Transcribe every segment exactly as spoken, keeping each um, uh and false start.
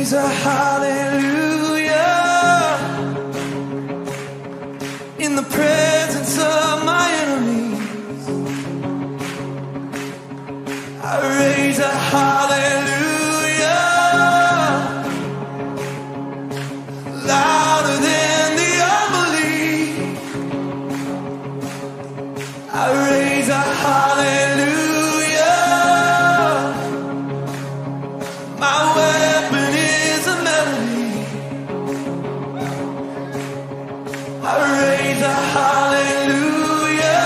raise a hallelujah in the presence of my enemies. I raise a hallelujah louder than the unbelief. I raise a hallelujah. My weapon is a melody. I raise a hallelujah.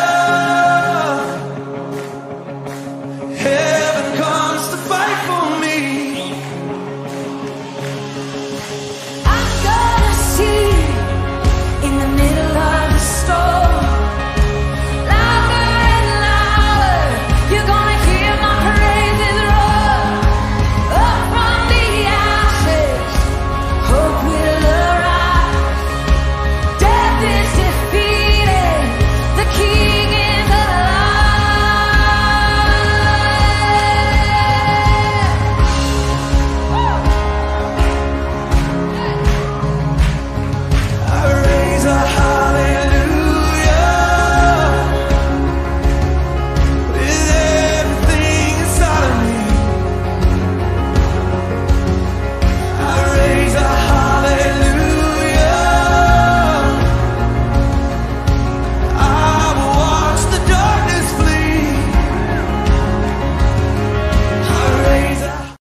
Heaven comes to fight for me. I'm gonna see in the middle of the storm. Louder and louder, you're gonna hear my praises roar. Up from the ashes, hope will arise. Death is defeated, the King is I raise a hallelujah with everything inside of me. I raise a hallelujah. I will watch the darkness flee. I raise a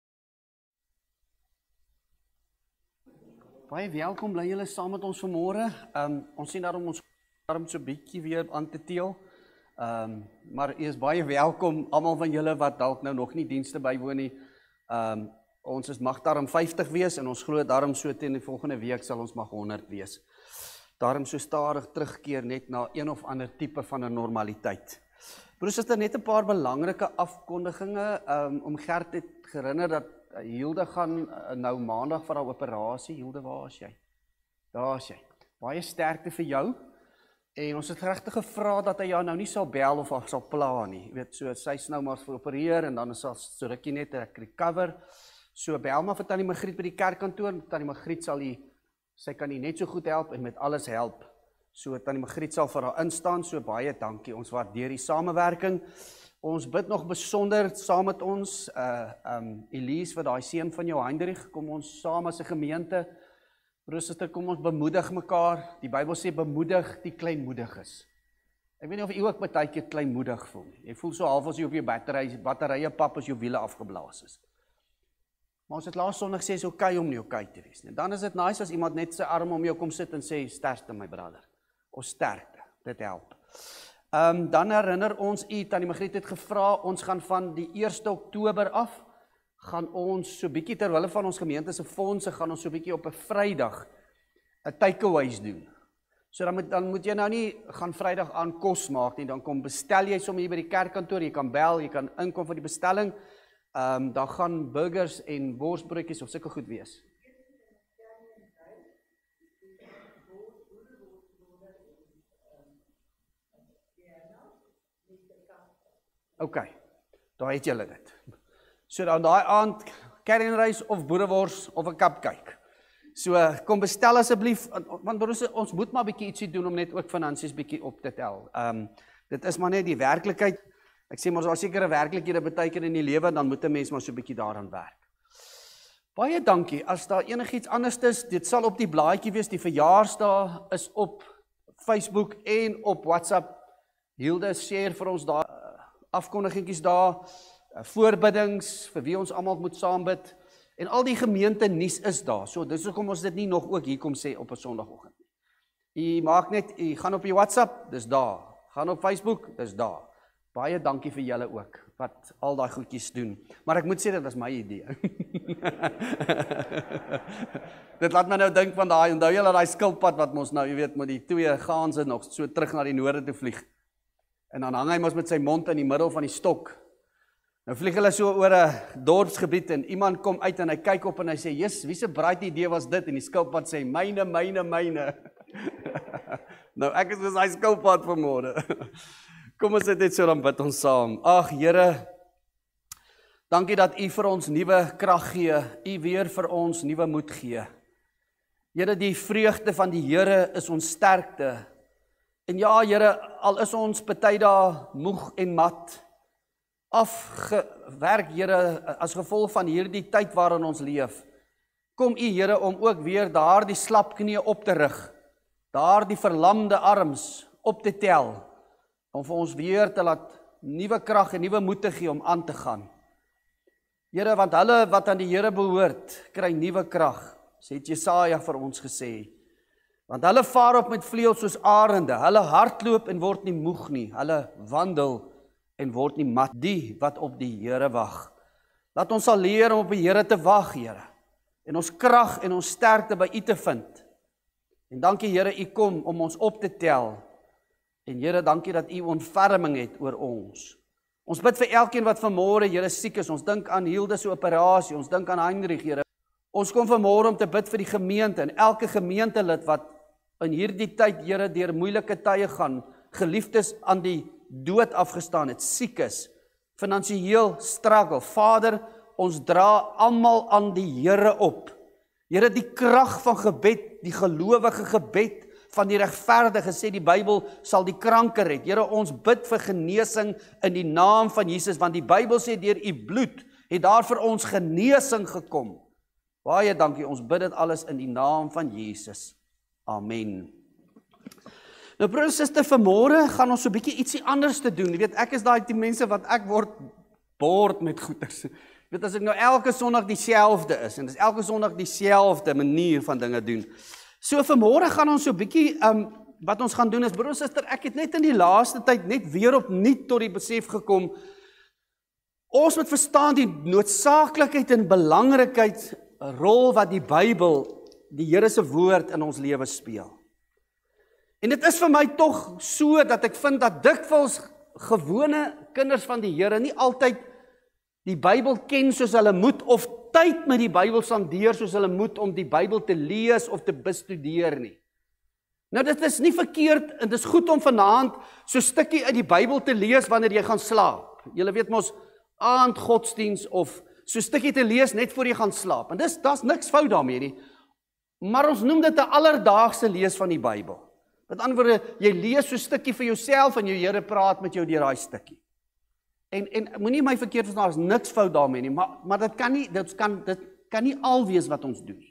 Baie welkom, bly julle saam met ons vanmôre. Um, ons sien daarom ons daarom so bietjie weer aan te teel. Um, maar u is baie welkom, almal van julle wat dalk nou nog nie dienste bywoon nie. Um, ons is mag daarom vyftig wees en ons glo daarom so teen die volgende week sal ons mag honderd wees. Daarom so stadig terugkeer net na een of ander tipe van 'n normaliteit. Broers, is daar net 'n paar belangrike afkondigings um, om Gert het herinner dat Hilde gaan uh, nou maandag vir haar operasie. Hilde, waar is jy? Daar is jy. Baie sterkte vir jou. En ons het regtig gevra dat hy jou nou nie sal bel of sal pla nie. Jy weet, so sy's nou maar geopereer en dan is al so rukkie net 'n recover. So bel maar vir Tannie Magriet by die kerkkantoor. Tannie Magriet sal die sy kan die net so goed help en met alles help. So Tannie Magriet sal vir haar instaan. So baie dankie. Ons waardeer die samewerking. Ons bid nog besonder saam met ons, uh, um, Elise, vir daai seun van jou Heinrich, kom ons saam as 'n gemeente. Broers, suster, kom ons bemoedig mekaar. Die Bybel sê bemoedig die kleinmoediges. Ek weet nie of jy ook baie keer kleinmoedig voel nie. Jy voel so half as jy op jou battery, batterye pap as jou wiele afgeblaas is. Maar ons het laas Sondag sê, is oké okay om nie oké okay te wees nie. Dan is dit nice as iemand net sy arm om jou kom sit en sê, sterkte my brother. Of sterkte, dit help. Um, dan herinner ons u, Tannie Magriet het gevra, ons gaan van die eerste Oktober af, gaan ons so bietjie terwille van ons gemeente se fondse, gaan ons so bietjie op 'n Vrydag 'n takeaways doen. So dan moet, dan moet jy nou nie gaan Vrydag aan kos maak nie, dan kom bestel jy sommer hier by die kerkkantoor, jy kan bel, jy kan inkom vir die bestelling, um, dan gaan burgers en borsbroodjies of sulke goed wees. OK, daar het julle dit. So dan daai aand, curryreis of boerewors of 'n cupcake. So kom bestel asseblief, want broers, ons moet maar bietjie ietsie doen om net ook finansies bietjie op te tel. Um, dit is maar net die werklikheid. Ek sê maar daar sekere werklikhede baie keer in die lewe, dan moet 'n mens maar so bietjie daaraan werk. Baie dankie. As daar enigiets anders is, dit sal op die blaadjie wees, die verjaarsdag is op Facebook en op WhatsApp. Hilde share vir ons daar afkondigingetjies daar, voorbiddings, vir wie ons almal moet saam bid, en al die gemeente nuus is daar, so dis hoekom ons dit nie nog ook hier kom sê op 'n Sondagoggend nie. U maak net, u gaan op die WhatsApp, dis daar, gaan op Facebook, dis daar. Baie dankie vir julle ook, wat al daai goedjies doen, maar ek moet sê, dit was my idee. Dit laat my nou dink van daai, onthou julle daai skilpad wat ons nou, jy weet, met die twee gaanse nog so terug na die noorde toe vlieg. En dan hang hy mos met sy mond in die middel van die stok. Nou vlieg hulle so oor 'n dorpsgebied en iemand kom uit en hy kyk op en hy sê, "Jes, wie se bright idee was dit?" En die skilpad sê, "Myne, myne, myne." Nou ek is soos hy skilpad vanmôre. Kom ons sit net so dan bid ons saam. Ag Here, Dankie dat U vir ons nuwe krag gee, U weer vir ons nuwe moed gee. Here, die vreugde van die Here is ons sterkte. En ja, Here, al is ons party dae moeg en mat, afgewerk, Here, as gevolg van hierdie tyd waarin ons leef, kom U, Here, om ook weer daardie slap knie op te rig, daardie verlamde arms op te tel, om vir ons weer te laat nuwe krag en nuwe moed te gee om aan te gaan. Here, want hulle wat aan die Here behoort, kry nuwe krag, sê Jesaja vir ons gesê. Want hulle vaar op met vleuels soos arende, hulle hardloop en word nie moeg nie, hulle wandel en word nie mat, die wat op die Here wag. Laat ons sal leer om op die Here te wag, Here, en ons krag en ons sterkte by U te vind. En dankie, Here, U kom om ons op te tel. En Here, dankie dat U ontferming het oor ons. Ons bid vir elkeen wat vanmôre, Here, siek is. Ons dink aan Hilde se operasie, ons dink aan Heinrich, Here. Ons kom vanmôre om te bid vir die gemeente en elke gemeentelid wat in hierdie tyd, Here, deur moeilike tye gaan, geliefdes aan die dood afgestaan het, siek is, finansiëel struggle. Vader, ons dra almal aan die Here op. Here, die krag van gebed, die gelowige gebed van die regverdige, sê die Bybel, sal die kranke red. Here, ons bid vir genesing in die naam van Jesus, want die Bybel sê deur U bloed het daar vir ons genesing gekom. Baie dankie, ons bid dit alles in die naam van Jesus. Amen. Nou broer en suster, vanmôre gaan ons so 'n bietjie ietsie anders te doen. Jy weet, ek is daai die mense wat ek word bored met goeders. Jy weet, as ek nou elke Sondag dieselfde is en dis elke Sondag dieselfde manier van dinge doen. So vanmôre gaan ons so 'n bietjie um wat ons gaan doen is, broer en suster, ek het net in die laaste tyd net weer opnuut tot die besef gekom. Ons moet verstaan die noodsaaklikheid en belangrikheid, 'n rol wat die Bybel, die Here se woord in ons lewe speel. En dit is vir my tog so dat ek vind dat dikwels gewone kinders van die Here nie altyd die Bybel ken soos hulle moet of tyd met die Bybel spandeer soos hulle moet om die Bybel te lees of te bestudeer nie. Nou dit is nie verkeerd en dit is goed om vanaand so 'n stukkie uit die Bybel te lees wanneer jy gaan slaap. Julle weet mos aandgodsdiens of so 'n stukkie te lees net voor jy gaan slaap. En dis daar's niks fout daarmee nie. Maar ons noem dit 'n alledaagse lees van die Bybel. Met ander woorde, jy lees so 'n stukkie vir jouself en jou Here praat met jou deur daai stukkie. En en moenie my verkeerd verstaan, daar's niks fout daarmee nie, maar maar dit kan nie dit kan dit kan nie al wees wat ons doen nie.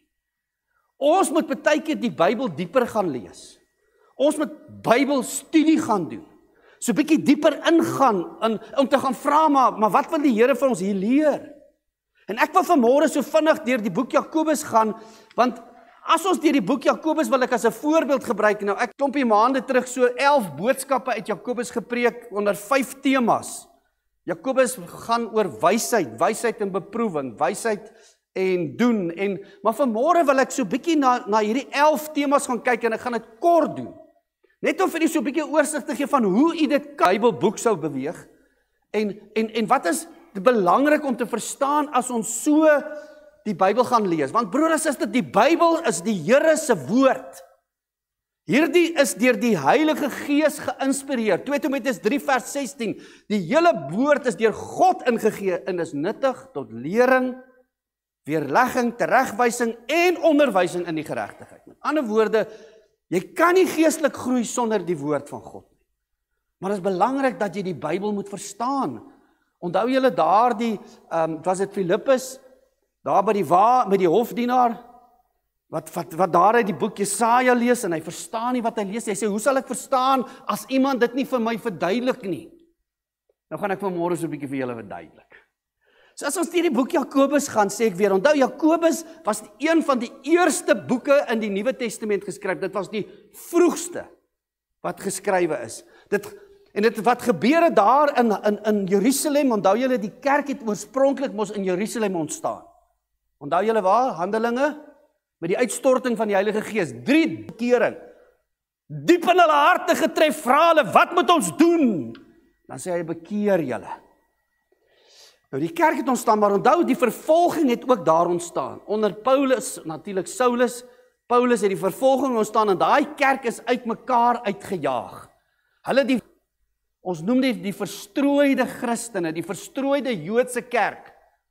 Ons moet baie keer die Bybel dieper gaan lees. Ons moet Bybelstudie gaan doen. So 'n bietjie dieper ingaan in om te gaan vra maar maar wat wil die Here vir ons hier leer? En ek wil vanmôre so vinnig deur die boek Jakobus gaan, want as ons deur die boek Jakobus wil ek as 'n voorbeeld gebruik, nou ek klompie maande terug so elf boodskappe uit Jakobus gepreek onder vyf temas. Jakobus gaan oor wysheid, wysheid en beproewing, wysheid en doen en maar vanmôre wil ek so bietjie na na hierdie elf temas gaan kyk en ek gaan dit kort doen. Net om vir u so 'n bietjie oorsig te gee van hoe u dit Bybelboek sou beweeg en en en wat is belangrik om te verstaan as ons so die Bybel gaan lees. Want broer en suster, die Bybel is die Here se woord. Hierdie is deur die Heilige Gees geïnspireer. twee Timoteus drie vers sestien. Die hele woord is deur God ingegee en is nuttig tot lering, weerlegging, teregwysing en onderwysing in die geregtigheid. Met ander woorde, jy kan nie geestelik groei sonder die woord van God nie. Maar dit is belangrik dat jy die Bybel moet verstaan. Onthou julle daardie, um, was dit Filippus, daar by die wa, met die hofdienaar, wat, wat, wat daar uit die boek Jesaja lees, en hy verstaan nie wat hy lees, hy sê, hoe sal ek verstaan, as iemand dit nie vir my verduidelik nie? Nou gaan ek vanmôre so 'n bietjie vir julle verduidelik. So as ons deur die boek Jakobus gaan, sê ek weer, onthou Jakobus was een van die eerste boeke in die Nuwe Testament geskryf, dit was die vroegste wat geskrywe is. Dit En dit wat gebeur het daar in, in, in Jerusalem, onthou julle die kerk het oorspronklik mos in Jerusalem ontstaan. Onthou julle waar? Handelinge? Met die uitstorting van die Heilige Gees. Drie kering. Diep in hulle harte getref, vra hulle, wat moet ons doen? Dan sê hy, bekeer julle. Nou die kerk het ontstaan, maar onthou, die vervolging het ook daar ontstaan. Onder Paulus, natuurlik Saulus, Paulus het die vervolging ontstaan, en daai kerk is uit mekaar uitgejaag. Hulle die Ons noem dit die verstrooide Christene, die verstrooide Joodse kerk,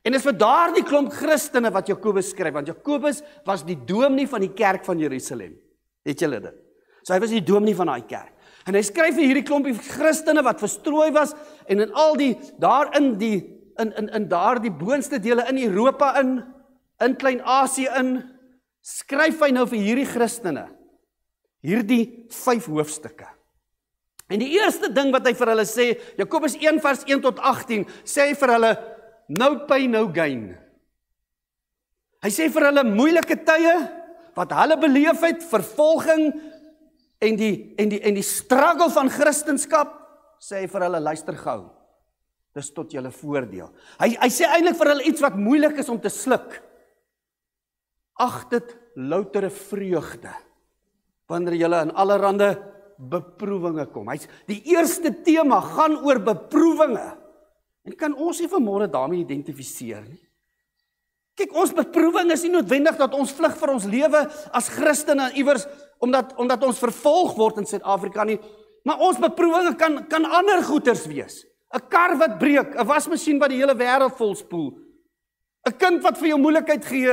En dis vir daardie klomp Christene wat Jakobus skryf, want Jakobus was die dominee van die kerk van Jerusalem. Het julle dit? So hy was die dominee van daai kerk. En hy skryf vir hierdie klompie Christene wat verstrooi was en in al die daar in die in in in daardie boonste dele in Europa in in Klein-Asië in skryf hy nou vir hierdie Christene hierdie vyf hoofstukke. En die eerste ding wat hy vir hulle sê, Jakobus een vers een tot agtien, sê hy vir hulle no pain no gain. Hy sê vir hulle moeilike tye wat hulle beleef het, vervolging en die en die en die struggle van Christendom, sê hy vir hulle luister gou. Dis tot julle voordeel. Hy hy sê eintlik vir hulle iets wat moeilik is om te sluk. Ag dit loutere vreugde wanneer julle in allerhande beproewinge kom. Hy's die eerste tema gaan oor beproewinge. En kan ons nie vanmôre daarmee identifiseer nie? Kyk, ons beproewing is nie noodwendig dat ons vlug vir ons lewe as Christene iewers omdat omdat ons vervolg word in Suid-Afrika nie, maar ons beproewinge kan kan ander goeters wees. 'n Kar wat breek, 'n wasmasjien wat die hele wêreld vol spoel, 'n kind wat vir jou moeilikheid gee,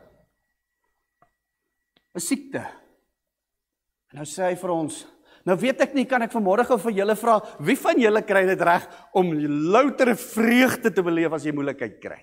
'n siekte. En nou sê hy vir ons, nou weet ek nie, kan ek vanmôre gou vir julle vra, wie van julle kry dit reg om loutere vreugde te beleef as jy moeilikheid kry?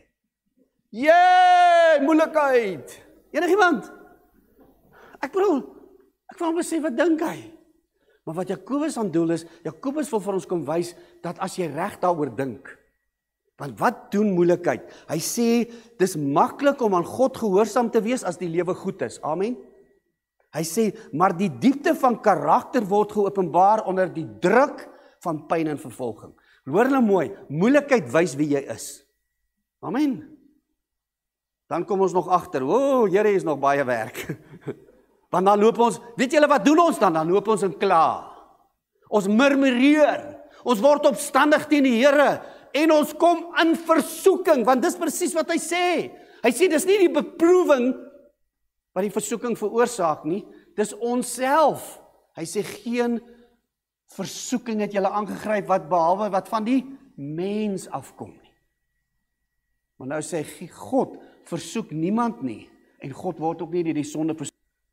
Jee, moeilikheid. Enigiemand? Ek bedoel, ek wil net sê wat dink hy? Maar wat Jakobus aan doel is, Jakobus wil vir ons kom wys dat as jy reg daaroor dink, want wat doen moeilikheid? Hy sê dis maklik om aan God gehoorsaam te wees as die lewe goed is. Amen. Hy sê, maar die diepte van karakter word geopenbaar onder die druk van pyn en vervolging. Hoor nou mooi, moeilikheid wys wie jy is. Amen. Dan kom ons nog agter, o, oh, Here, is nog baie werk. Want dan loop ons, weet julle wat doen ons dan? Dan loop ons in kla. Ons murmureer. Ons word opstandig teen die Here en ons kom in versoeking, want dis presies wat hy sê. Hy sê dis nie die beproewing wat die versoeking veroorsaak nie, dis onsself. Hy sê geen versoeking het julle aangegryp wat behalwe wat van die mens afkom nie. Maar nou sê hy, God versoek niemand nie en God word ook nie deur die sonde versoek.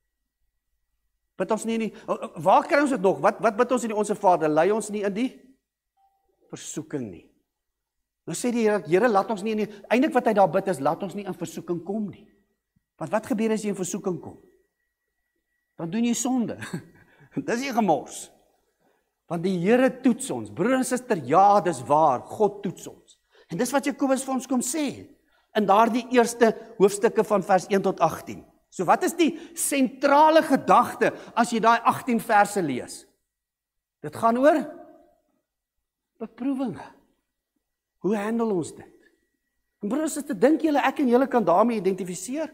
Bid ons nie in die, waar kry ons dit nog? Wat wat bid ons in die Onse Vader? Lei ons nie in die versoeking nie. Nou sê die Here, Here laat ons nie in die, eintlik wat hy daar bid is, laat ons nie in versoeking kom nie. Want wat gebeur as jy in versoeking kom? Dan doen jy sonde. Dis nie gemors. Want die Here toets ons. Broer en suster, ja, dis waar, God toets ons. En dis wat Jakobus vir ons kom sê, in daardie eerste hoofstukke van vers een tot agtien. So wat is die sentrale gedagte as jy daai agtien verse lees? Dit gaan oor beproewinge. Hoe handel ons dit? En broers, as te dink julle ek en julle kan daarmee identifiseer?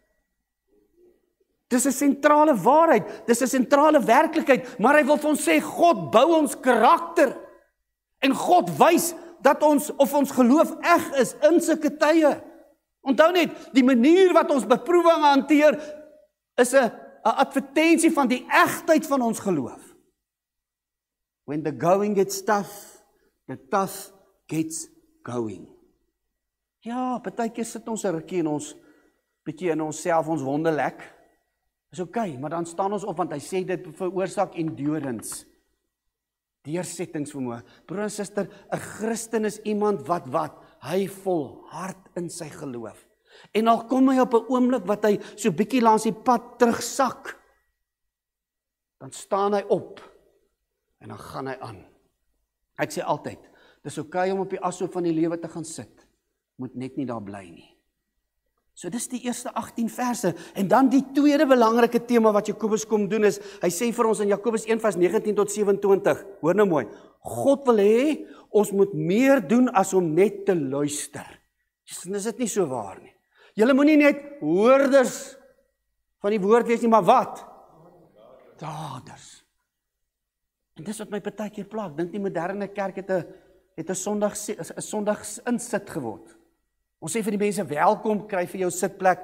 Dis 'n sentrale waarheid, dis 'n sentrale werklikheid, maar hy wil vir ons sê God bou ons karakter. En God wys dat ons of ons geloof eg is in sulke tye. Onthou net, die manier wat ons beproewinge hanteer is 'n 'n advertensie van die egtheid van ons geloof. When the going gets tough, the tough gets going. Ja, partykeer sit ons 'n rukkie in ons bietjie in onsself, ons wonde lek. Is oké, okay, maar dan staan ons op want hy sê dit veroorsaak endurance. Deursettingsvermoë. Broer en suster, 'n Christen is iemand wat wat hy volhard in sy geloof. En al kom hy op 'n oomblik wat hy so bietjie langs die pad terugsak, dan staan hy op en dan gaan hy aan. Ek sê altyd, dis oukei om op die ashoop van die lewe te gaan sit, moet net nie daar bly nie. So dis die eerste agtien verse, en dan die tweede belangrike tema wat Jakobus kom doen is, hy sê vir ons in Jakobus een vers negentien tot sewe-en-twintig, hoor nou mooi, God wil hê, ons moet meer doen as om net te luister. Is dit nie so waar nie? Julle moenie net hoorders van die woord wees nie, maar wat? Daders. En dis wat my partykeer pla, ek dink die moderne kerk het 'n het 'n Sondag 'n Sondags insit geword. Ons sê vir die mense, welkom, kry vir jou sitplek.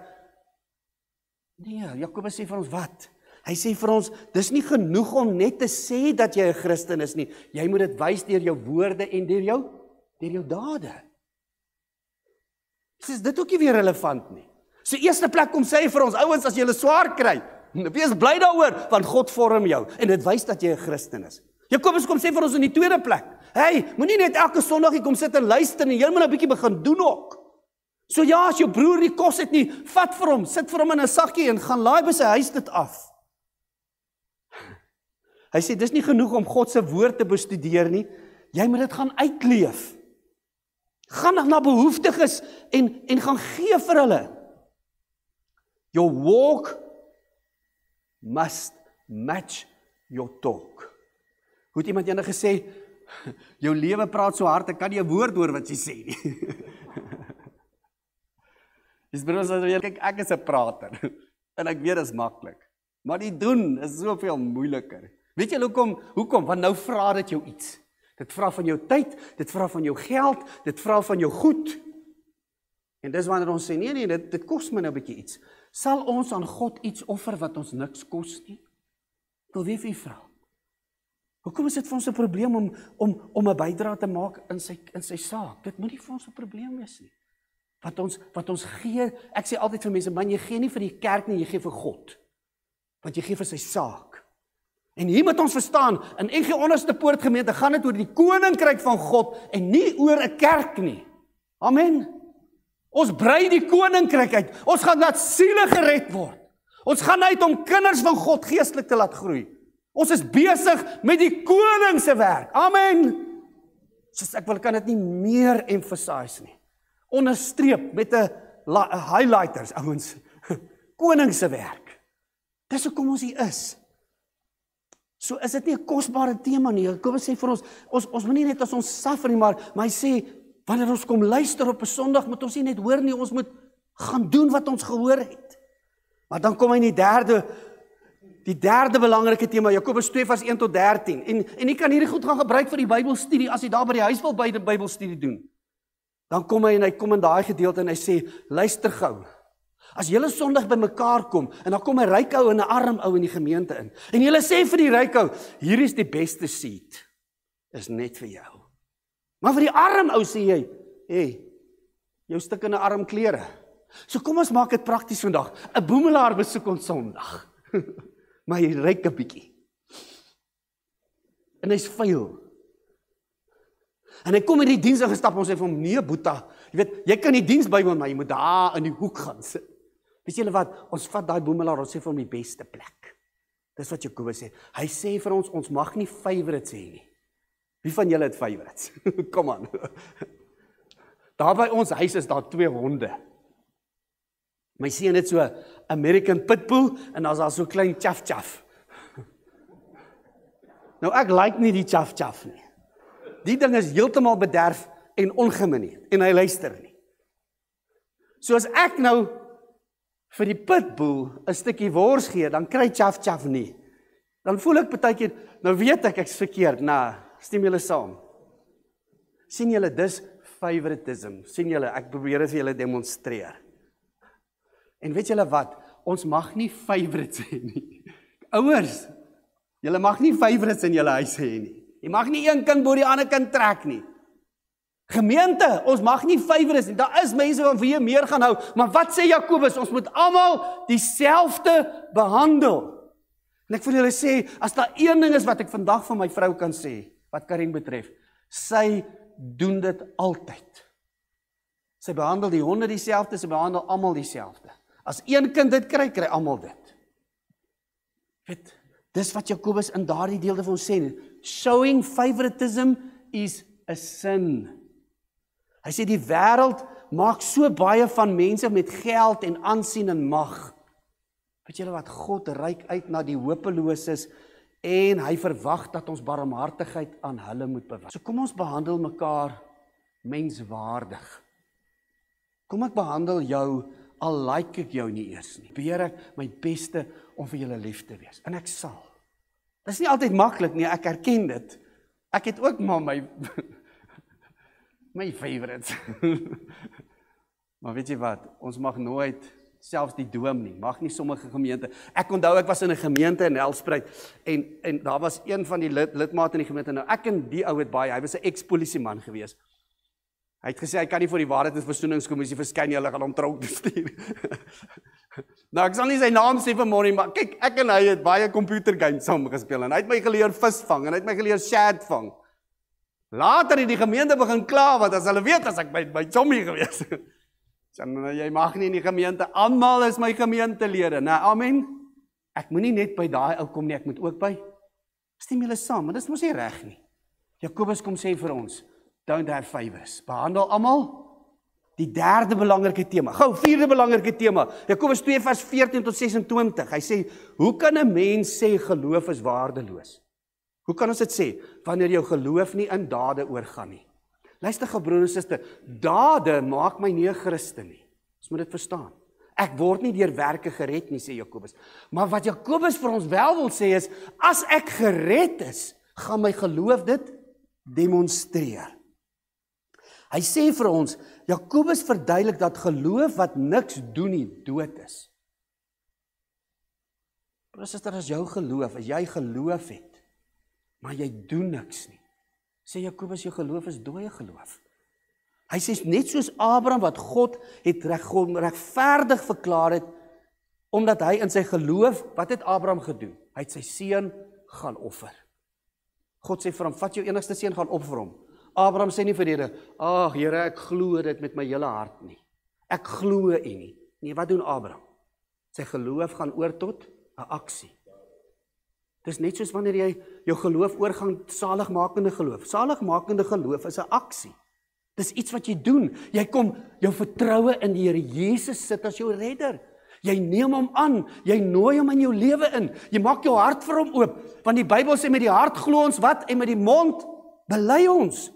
Nee, Jakobus sê vir ons wat? Hy sê vir ons, dis nie genoeg om net te sê dat jy 'n Christen is nie. Jy moet dit wys deur jou woorde en deur jou, deur jou dade. Dis dit ook nie weer relevant nie. So eerste plek kom sê vir ons, ouens, as jy swaar kry, wees bly daaroor, want God vorm jou, en dit wys dat jy 'n Christen is. Jakobus kom sê vir ons in die tweede plek, hey, moenie net elke Sondag hier kom sit en luister nie, jy moet 'n bietjie begin doen ook. So ja, as jou broer nie kos het nie, vat vir hom, sit vir hom in 'n sakkie en gaan laai by sy huis dit af. Hy sê, dis nie genoeg om God se woord te bestudeer nie, jy moet dit gaan uitleef. Gaan na behoeftiges en, en gaan gee vir hulle. Your walk must match your talk. Hoe het iemand eendag gesê, jou lewe praat so hard, ek kan nie 'n woord hoor wat jy sê nie. Dis broers, kyk, ek is 'n prater, en ek weet dit is maklik, maar die doen is soveel moeiliker. Weet jy hoekom? Hoekom? Want nou vra dit jou iets. Dit vra van jou tyd, dit vra van jou geld, dit vra van jou goed. En dis wanneer ons sê, nee nee, dit, dit kos my nou 'n bietjie iets. Sal ons aan God iets offer wat ons niks kos nie? Ek wil weer vir u vra. Hoekom is dit vir ons 'n probleem om om om 'n bydrae te maak in sy in sy saak? Dit moet nie vir ons 'n probleem wees nie. Wat ons wat ons gee, ek sê altyd vir mense, man, jy gee nie vir die kerk nie, jy gee vir God. Want jy gee vir sy saak. En hier moet ons verstaan, in N G Onderste Poort gemeente gaan dit oor die koninkryk van God en nie oor 'n kerk nie. Amen. Ons brei die koninkryk uit. Ons gaan laat siele gered word. Ons gaan uit om kinders van God geestelik te laat groei. Ons is besig met die koning se werk. Amen. Soos ek wil kan dit nie meer emphasize nie. Onderstreep met 'n highlighters, ouens. Koning se werk. Dis hoekom ons hier is. So is dit nie 'n kosbare tema nie. Jakobus sê vir ons, ons ons moet nie net as ons suffer nie, maar maar hy sê wanneer ons kom luister op 'n Sondag, moet ons nie net hoor nie, ons moet gaan doen wat ons gehoor het. Maar dan kom hy in die derde die derde belangrike tema, Jakobus twee vers een tot dertien. En en jy kan hierdie goed gaan gebruik vir die Bybelstudie as jy daar by die huis wil by die Bybelstudie doen. Dan kom hy en hy kom in daai gedeelte en hy sê, luister gou. As julle Sondag by mekaar kom en dan kom 'n ryk ou en 'n arm ou in die gemeente in. En julle sê vir die ryk ou, hier is die beste seat. Is net vir jou. Maar vir die arm ou sê jy, hey, jou stuk in 'n arm klere. So kom ons maak dit prakties vandag. 'n Boemelaar besoek ons Sondag. Maar hy ryk 'n bietjie. En hy's vuil. En hy kom in die diens ingestap, ons sê vir hom, nee Boeta, jy weet, jy kan die diens bywoon, maar jy moet daar in die hoek gaan sit. Weet julle wat, ons vat daai boemelaar, ons sê vir hom die beste plek. Dis wat Jakobus sê. Hy sê vir ons, ons mag nie favorites hê nie. Wie van julle het favorites? Kom aan. Daar by ons huis is daar twee honde. My seun het so 'n American Pitbull, en as daar so klein chaff chaff. Nou ek like nie die chaff chaff nie. Die ding is heeltemal bederf en ongemeneerd, en hy luister nie. So as ek nou vir die pitbull 'n stukkie wors gee, dan kry chaff chaff nie. Dan voel ek partykeer, nou weet ek ek's verkeerd, nou, stem julle saam. Sien julle, dis favoritism. Sien julle, ek probeer dit vir julle demonstreer. En weet julle wat, ons mag nie favorites hê nie. Ouers, julle mag nie favorites in julle huis hê nie. Jy mag nie een kind bo die ander kind trek nie. Gemeente, ons mag nie favorites nie. Daar is mense van wie jy meer gaan hou, maar wat sê Jakobus? Ons moet almal dieselfde behandel. En ek wil julle sê, as daar een ding is wat ek vandag van my vrou kan sê, wat Karin betref, sy doen dit altyd. Sy behandel die honde dieselfde, sy behandel almal dieselfde. As een kind dit kry, kry almal dit. Weet, dis wat Jakobus in daardie deel vir ons sê. Showing favoritism is a sin. Hy sê die wêreld maak so baie van mense met geld en aansien en mag. Weet julle wat, God reik uit na die hopeloses en hy verwag dat ons barmhartigheid aan hulle moet bewys. So kom ons behandel mekaar menswaardig. Kom ek behandel jou, al like ek jou nie eers nie. Probeer ek my beste om vir julle lief te wees. En ek sal. Dit is nie altyd maklik nie, ek erken dit. Ek het ook maar my my favorites. Maar weet jy wat, ons mag nooit, selfs die doom nie, mag nie sommige gemeente. Ek onthou ek was in 'n gemeente in Helspruit en en daar was een van die lid, lidmate in die gemeente. Nou ek en die ou het baie, hy was 'n ex-polisieman gewees. Hy het gesê, hy kan nie voor die Waarheid en Versoeningskommissie verskyn nie, hulle gaan hom tronk toe stuur. Nou, ek sal nie sy naam sê vanmôre, maar kyk, ek en hy het baie computer games saam gespeel, en hy het my geleer vis vang, en hy het my geleer shad vang. Later het die gemeente begin kla, want as hulle weet, as ek by, by Jommie gewees. So, nou, jy mag nie in die gemeente, almal is my gemeentelede, nou, amen. Ek moet nie net by daai ou kom nie, ek moet ook by. Stem julle saam, maar dis mos nie reg nie. Jakobus kom sê vir ons, don't have favors. Behandel almal. Die derde belangrike tema. Gou, vierde belangrike tema. Jakobus twee vers veertien tot sesentwintig. Hy sê, hoe kan 'n mens sê geloof is waardeloos? Hoe kan ons dit sê? Wanneer jou geloof nie in dade oorgaan nie. Luister gou broer en suster, dade maak my nie 'n Christen nie. Ons moet dit verstaan. Ek word nie deur werke gered nie, sê Jakobus. Maar wat Jakobus vir ons wel wil sê is, as ek gered is, gaan my geloof dit demonstreer. Hy sê vir ons, Jakobus verduidelik dat geloof wat niks doen nie, dood is. Maar suster, as jou geloof, as jy geloof het, maar jy doen niks nie, sê Jakobus, jou geloof is dooie geloof. Hy sê net soos Abraham wat God het reg, regverdig verklaar het, omdat hy in sy geloof, wat het Abraham gedoen? Hy het sy seun gaan offer. God sê vir hom, vat jou enigste seun gaan offer hom. Abraham sê nie vir die Here, ag Here, ek glo dit met my hele hart nie. Ek glo U nie. Nee, wat doen Abraham? Sy geloof gaan oor tot 'n aksie. Dis net soos wanneer jy jou geloof oorgaan saligmakende geloof. Saligmakende geloof is 'n aksie. Dis iets wat jy doen. Jy kom jou vertroue in die Here Jesus sit as jou redder. Jy neem hom aan, jy nooi hom in jou lewe in. Jy maak jou hart vir hom oop, want die Bybel sê met die hart glo ons wat en met die mond bely ons.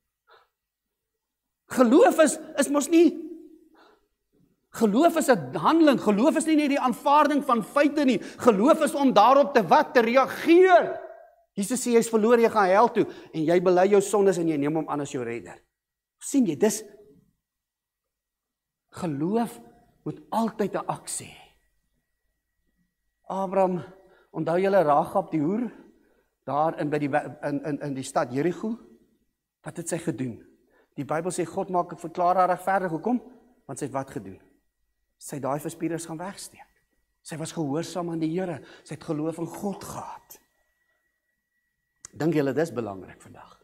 Geloof is is mos nie Geloof is 'n handeling. Geloof is nie net die aanvaarding van feite nie. Geloof is om daarop te wat te reageer. Jesus sê jy's verlore, jy gaan hel toe en jy bely jou sondes en jy neem hom aan as jou redder. sien jy, dis geloof moet altyd 'n aksie hê. Abraham, onthou julle Ragab die hoer daar in by die in in in die stad Jerigo? Wat het sy gedoen? Die Bybel sê God maak ek verklaar haar regverdig. Hoekom? Want sy het wat gedoen? Sy het daai verspieders gaan wegsteek. Sy was gehoorsaam aan die Here. Sy het geloof in God gehad. Dink julle dis belangrik vandag?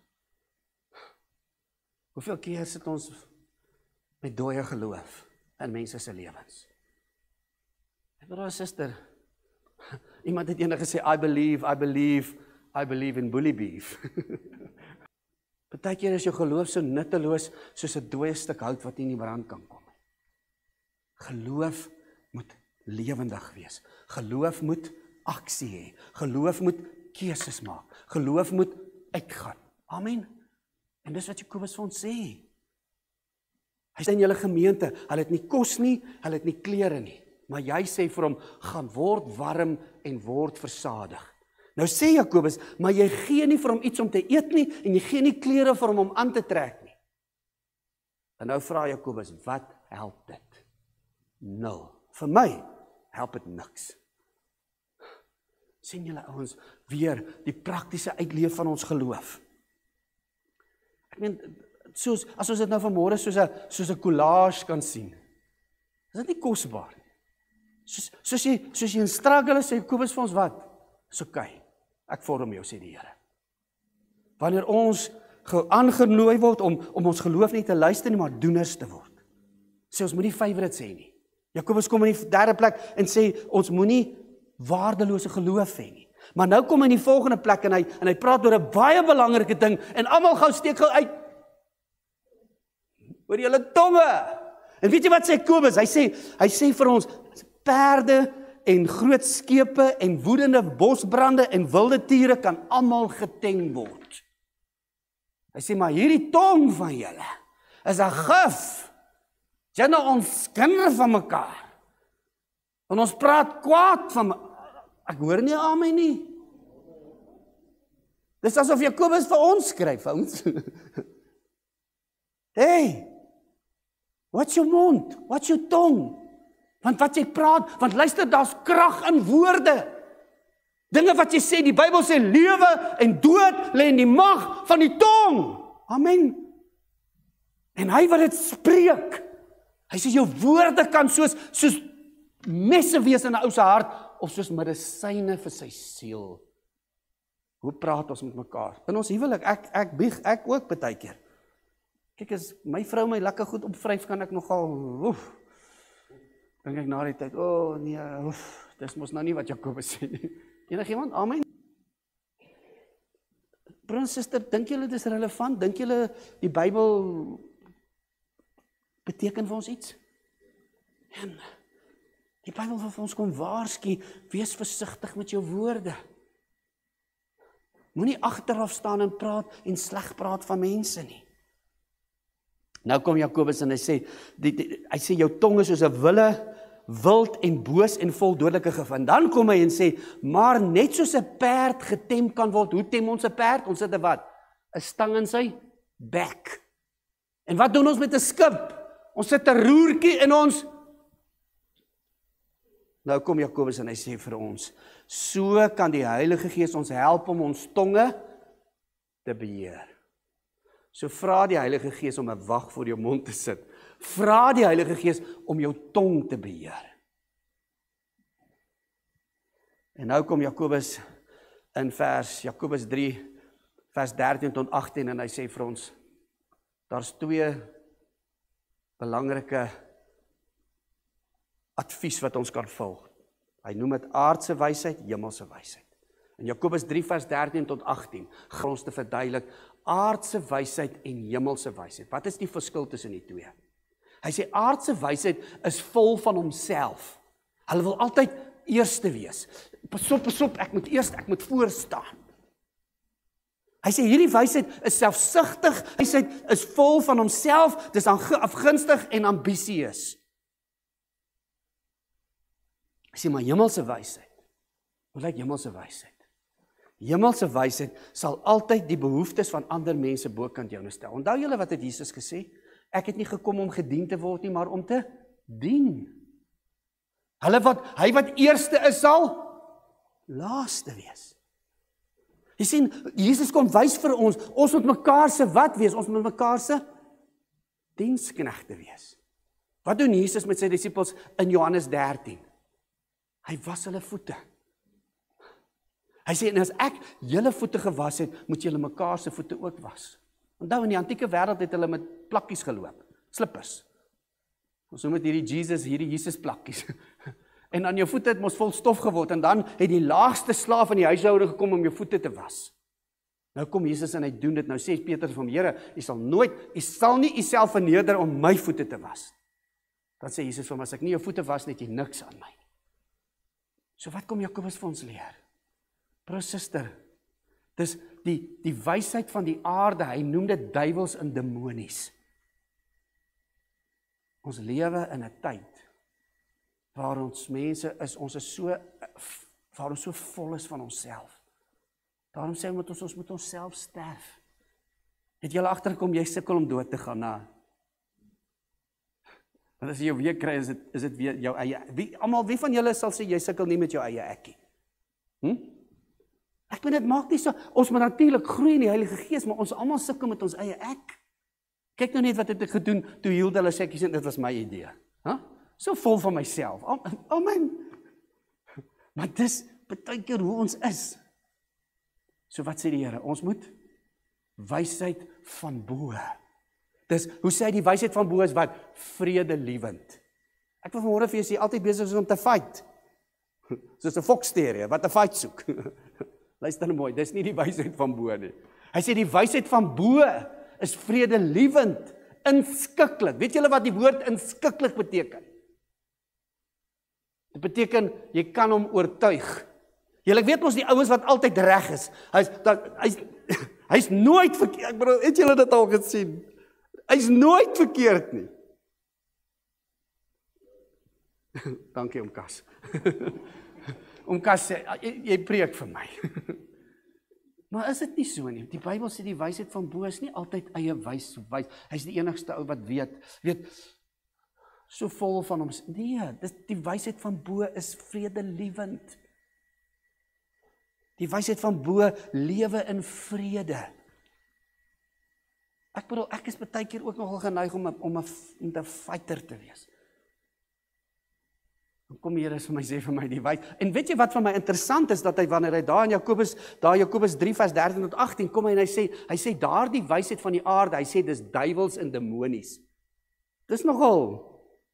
Hoeveel keer sit ons met dooie geloof in mense se lewens? En broer en suster, iemand het eendag gesê, I believe, I believe, I believe in bully beef. Partykeer is jou geloof so nutteloos soos 'n dooie stuk hout wat nie in die brand kan kom. Geloof moet lewendig wees. Geloof moet aksie hê. Geloof moet keuses maak. Geloof moet uitgaan. Amen. En dis wat Jakobus vir ons sê. Hy sê in julle gemeente, hulle het nie kos nie, hulle het nie klere nie. Maar jy sê vir hom, gaan word warm en word versadig. Nou sê Jakobus, maar jy gee nie vir hom iets om te eet nie, en jy gee nie klere vir hom om aan te trek nie. En nou vra Jakobus, wat help dit? Nul. Vir my help dit niks. Sien julle ouens weer die praktiese uitleef van ons geloof. Ek meen, soos, as ons dit nou vanmôre soos 'n soos 'n collage kan sien, is dit nie kosbaar nie. Soos, soos jy, soos jy in struggle is, sê Jakobus vir ons wat? Is okay. Ek vorm jou, sê die Here. Wanneer ons aangenooi word om, om ons geloof nie te luister nie, maar doeners te word. Sê ons moet nie favourite sê nie. Jakobus kom in die derde plek en sê, ons moenie waardelose geloof hê nie. Maar nou kom hy in die volgende plek en hy, en hy praat oor 'n baie belangrike ding, en almal gou steek gou uit, oor julle tonge. En weet jy wat sê Jakobus? Hy sê, hy sê vir ons, perde en groot skepe en woedende bosbrande en wilde tiere kan almal geteng word. Hy sê, maar hierdie tong van julle is 'n gif. Jy nou ons kinder van mekaar. En ons praat kwaad van ek hoor nie amen nie. Dis asof Jakobus vir ons skryf, ouens. Hey, wat's jou mond? Wat's jou tong? Want wat jy praat, want luister, daar's krag in woorde. Dinge wat jy sê, die Bybel sê, lewe en dood lê in die mag van die tong. Amen. En hy wat dit spreek, hy sê jou woorde kan soos soos messe wees in 'n ou se hart of soos medisyne vir sy siel. Hoe praat ons met mekaar? In ons huwelik, ek ek bieg ek ook baie keer. Kyk, as my vrou my lekker goed opvryf, kan ek nogal oef. Dink ek na die tyd, o oh, nee, oef, dis mos nou nie wat Jakobus sê nie. Enigiemand? Amen. Broer en suster, dink julle dis relevant? Dink julle die Bybel beteken vir ons iets? En die Bybel wil vir ons kom waarsku, wees versigtig met jou woorde. Moenie agteraf staan en praat en sleg praat van mense nie. Nou kom Jakobus en hy sê, die, die, hy sê jou tong is soos 'n wille, wild en boos en vol dodelike gif. En dan kom hy en sê, maar net soos 'n perd getem kan word, hoe tem ons 'n perd? Ons sit 'n wat? 'n stang in sy bek. En wat doen ons met 'n skip? Ons sit 'n roertjie in ons. Nou kom Jakobus en hy sê vir ons, so kan die Heilige Gees ons help om ons tonge te beheer. So vra die Heilige Gees om 'n wag voor jou mond te sit. Vra die Heilige Gees om jou tong te beheer. En nou kom Jakobus in vers Jakobus drie vers dertien tot agttien en hy sê vir ons, daar's twee belangrike advies wat ons kan volg. Hy noem dit aardse wysheid, hemelse wysheid. In Jakobus drie vers dertien tot agttien, gaan ons te verduidelik aardse wysheid en hemelse wysheid. Wat is die verskil tussen die twee? Hy sê aardse wysheid is vol van homself. Hulle wil altyd eerste wees. Pas op, pas op, ek moet eers, ek moet voor staan. Hy sê hierdie wysheid is selfsugtig, wysheid is vol van homself, dis afgunstig en ambisieus. Hy sê maar hemelse wysheid. Hoe lyk hemelse wysheid? Hemelse wysheid sal altyd die behoeftes van ander mense bokant jou stel. Onthou julle wat het Jesus gesê? Ek het nie gekom om gedien te word nie, maar om te dien. Hulle wat, hy wat eerste is, sal laaste wees. Jy sien, Jesus kom wys vir ons, ons moet mekaar se wat wees? Ons moet mekaar se diensknegte wees. Wat doen Jesus met sy disippels in Johannes dertien? Hy was hulle voete. Hy sê, en as ek julle voete gewas het, moet julle mekaar se voete ook was. Onthou, in die antieke wêreld het hulle met plakkies geloop, slippers. Ons noem dit hierdie Jesus, hierdie Jesus plakkies. En aan jou voete het mos vol stof geword, en dan het die laagste slaaf in die huishouding gekom om jou voete te was. Nou kom Jesus en hy doen dit, nou sê Petrus van Here, jy sal nooit, jy sal nie jouself verneder om my voete te was. Dan sê Jesus van, as ek nie jou voete was, net jy niks aan my. So wat kom Jakobus vir ons leer? Broer, suster, dis die, die wysheid van die aarde, hy noem dit duiwels en demonies. Ons lewe in 'n tyd, waar ons mense is, ons is so, waar ons so vol is van onsself. Daarom sê ons, ons, ons moet onsself sterf. Het jy al agtergekom, jy sukkel om dood te gaan, na? Want as jy jou weer kry, is dit, is dit weer jou eie, wie, allemaal, wie van julle sal sê, jy sukkel nie met jou eie ekkie? Hm? Ek bedoel, dit maak nie so, ons moet natuurlik groei in die Heilige Gees, maar ons almal sukkel met ons eie ek. Kyk nou net wat het ek gedoen, toe hield hulle sekkies en dit was my idee. Huh? So vol van myself. Amen. Maar dis baie keer hoe ons is. So wat sê die Here? Ons moet wysheid van bo. Dis, hoe sê hy die wysheid van bo is wat? Vredelievend. Ek wil vanmôre vir julle sê, altyd besig is om te fight. Soos 'n foksterrier wat 'n fight soek. Luister nou mooi, dis nie die wysheid van bo nie. Hy sê die wysheid van bo is vredelievend, inskikkelik. Weet julle wat die woord inskikkelik beteken? Dit beteken, jy kan hom oortuig. Julle weet ons die ouens wat altyd reg is. Hy's hy's hy's nooit verkeerd. Ek bedoel, het julle dit al gesien? Hy's nooit verkeerd nie. Dankie oom Kas. Oom Kas sê, jy, jy preek vir my. Maar is dit nie so nie? Die Bybel sê die wysheid van bo is nie altyd eie wys, wys. Hy's die enigste ou wat weet, weet, so vol van hom. Nee, dis die wysheid van bo is vredelievend. Die wysheid van bo lewe in vrede. Ek bedoel, ek is baie keer ook nogal geneig om 'n om 'n om 'n fighter te wees. Dan kom die Here vir my sê vir my die wys. En weet jy wat vir my interessant is, dat hy wanneer hy daar in Jakobus, daar Jakobus drie vers dertien tot agtien kom hy en hy sê, hy sê daardie wysheid van die aarde, hy sê dis duiwels en demonies. Dis nogal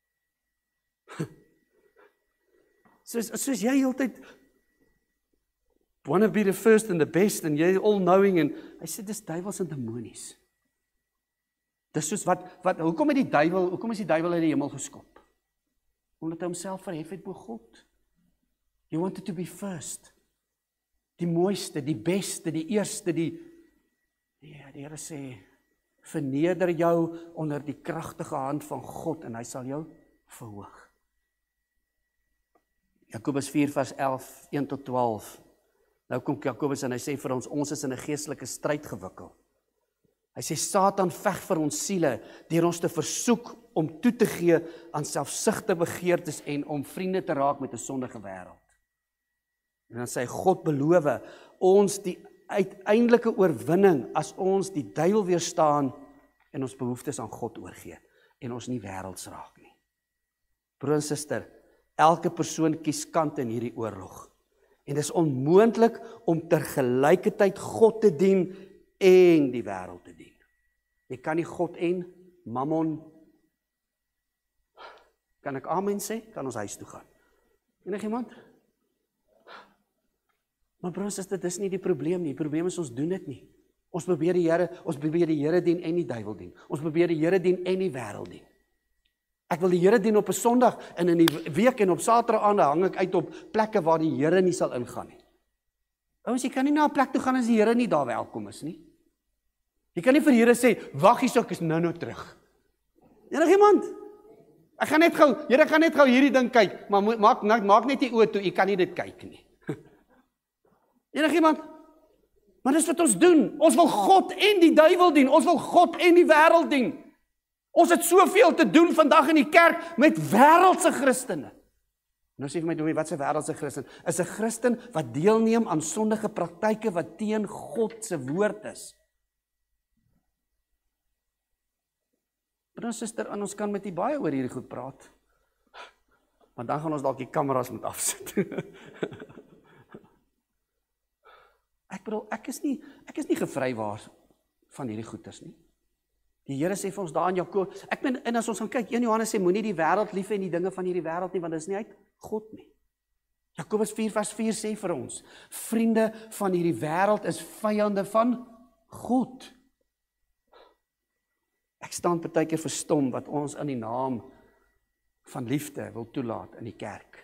soos, soos jy heeltyd wanna be the first and the best and jy all knowing en hy sê dis duiwels en demonies. Dis soos wat wat hoekom het die duiwel, hoekom is die duiwel uit die hemel geskop? Omdat hy homself verhef het bo God. You wanted to be first. Die mooiste, die beste, die eerste, die ja, die Here sê verneder jou onder die kragtige hand van God en hy sal jou verhoog. Jakobus vier vers elf, een tot twaalf. Nou kom Jakobus en hy sê vir ons, ons is in 'n geestelike stryd gewikkel. Hy sê Satan veg vir ons siele deur ons te versoek om toe te gee aan selfsugtige begeertes en om vriende te raak met 'n sondige wêreld. En dan sê hy God beloof ons die uiteindelike oorwinning as ons die duiwel weerstaan en ons behoeftes aan God oorgee en ons nie wêrelds raak nie. Broer en suster, elke persoon kies kant in hierdie oorlog. En dit is onmoontlik om tergelykertyd God te dien en die wêreld te dien. Jy kan nie God en Mammon. Kan ek amen sê? Kan ons huis toe gaan? Enigiemand? Maar broers, dit is nie die probleem nie. Die probleem is ons doen dit nie. Ons probeer die Here, ons probeer die Here dien en die duiwel dien. Ons probeer die Here dien en die wêreld dien. Ek wil die Here dien op 'n Sondag en in die week en op Saterdagaande hang ek uit op plekke waar die Here nie sal ingaan nie. Ouens, jy kan nie na 'n plek toe gaan as die Here nie daar welkom is nie. Jy kan nie vir die Here sê, wag hierso, ek is nou nou terug. Enigiemand? Ek gaan net gou, Here, ek gaan net gou hierdie ding kyk, maar maak maak net die oë toe, jy kan nie dit kyk nie. Enigiemand? Maar dis wat ons doen. Ons wil God en die duiwel dien. Ons wil God en die wêreld dien. Ons het soveel te doen vandag in die kerk met wêreldse Christene. Nou sê vir my, Dowie, wat is 'n wêreldse Christen? Is 'n Christen wat deelneem aan sondige praktyke wat teen God se woord is. Broer, suster, en ons kan met u baie oor hierdie goed praat. Maar dan gaan ons dalk die kameras moet afsit. Ek bedoel, ek is nie, ek is nie gevrywaar van hierdie goeters nie. Die Here sê vir ons daar in Jakob, ek meen, en as ons gaan kyk, een Johannes sê, moenie die wêreld lief hê en die dinge van hierdie wêreld nie, want dit is nie uit God nie. Jakobus vier vers vier sê vir ons, vriende van hierdie wêreld is vyande van God. Ek staan baie keer verstom wat ons in die naam van liefde wil toelaat in die kerk.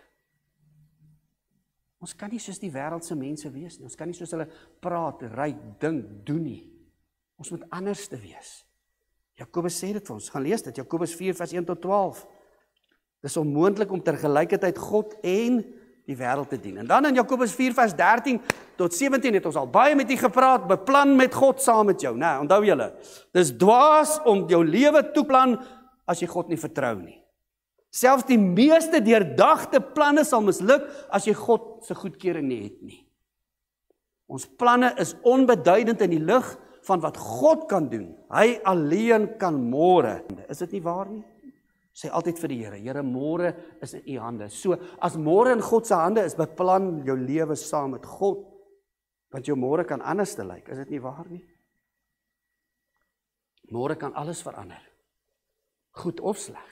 Ons kan nie soos die wêreldse mense wees nie. Ons kan nie soos hulle praat, ry, dink, doen nie. Ons moet anders te wees. Jakobus sê dit vir ons. Gaan lees dit, Jakobus vier vers een tot twaalf. Dit is onmoontlik om tergelykertyd God en die wêreld te dien. En dan in Jakobus vier vers dertien tot sewentien het ons al baie met u gepraat, beplan met God saam met jou, né? Onthou julle. Dis dwaas om jou lewe toeplan as jy God nie vertrou nie. Selfs die meeste deurdagte planne sal misluk as jy God se goedkeuring nie het nie. Ons planne is onbeduidend in die lig van wat God kan doen. Hy alleen kan môre. Is dit nie waar nie? Sê altyd vir die Here, Here, môre is in u hande. So, as môre in God se hande is, beplan jou lewe saam met God, want jou môre kan anders te lyk. Is dit nie waar nie? Môre kan alles verander. Goed of sleg.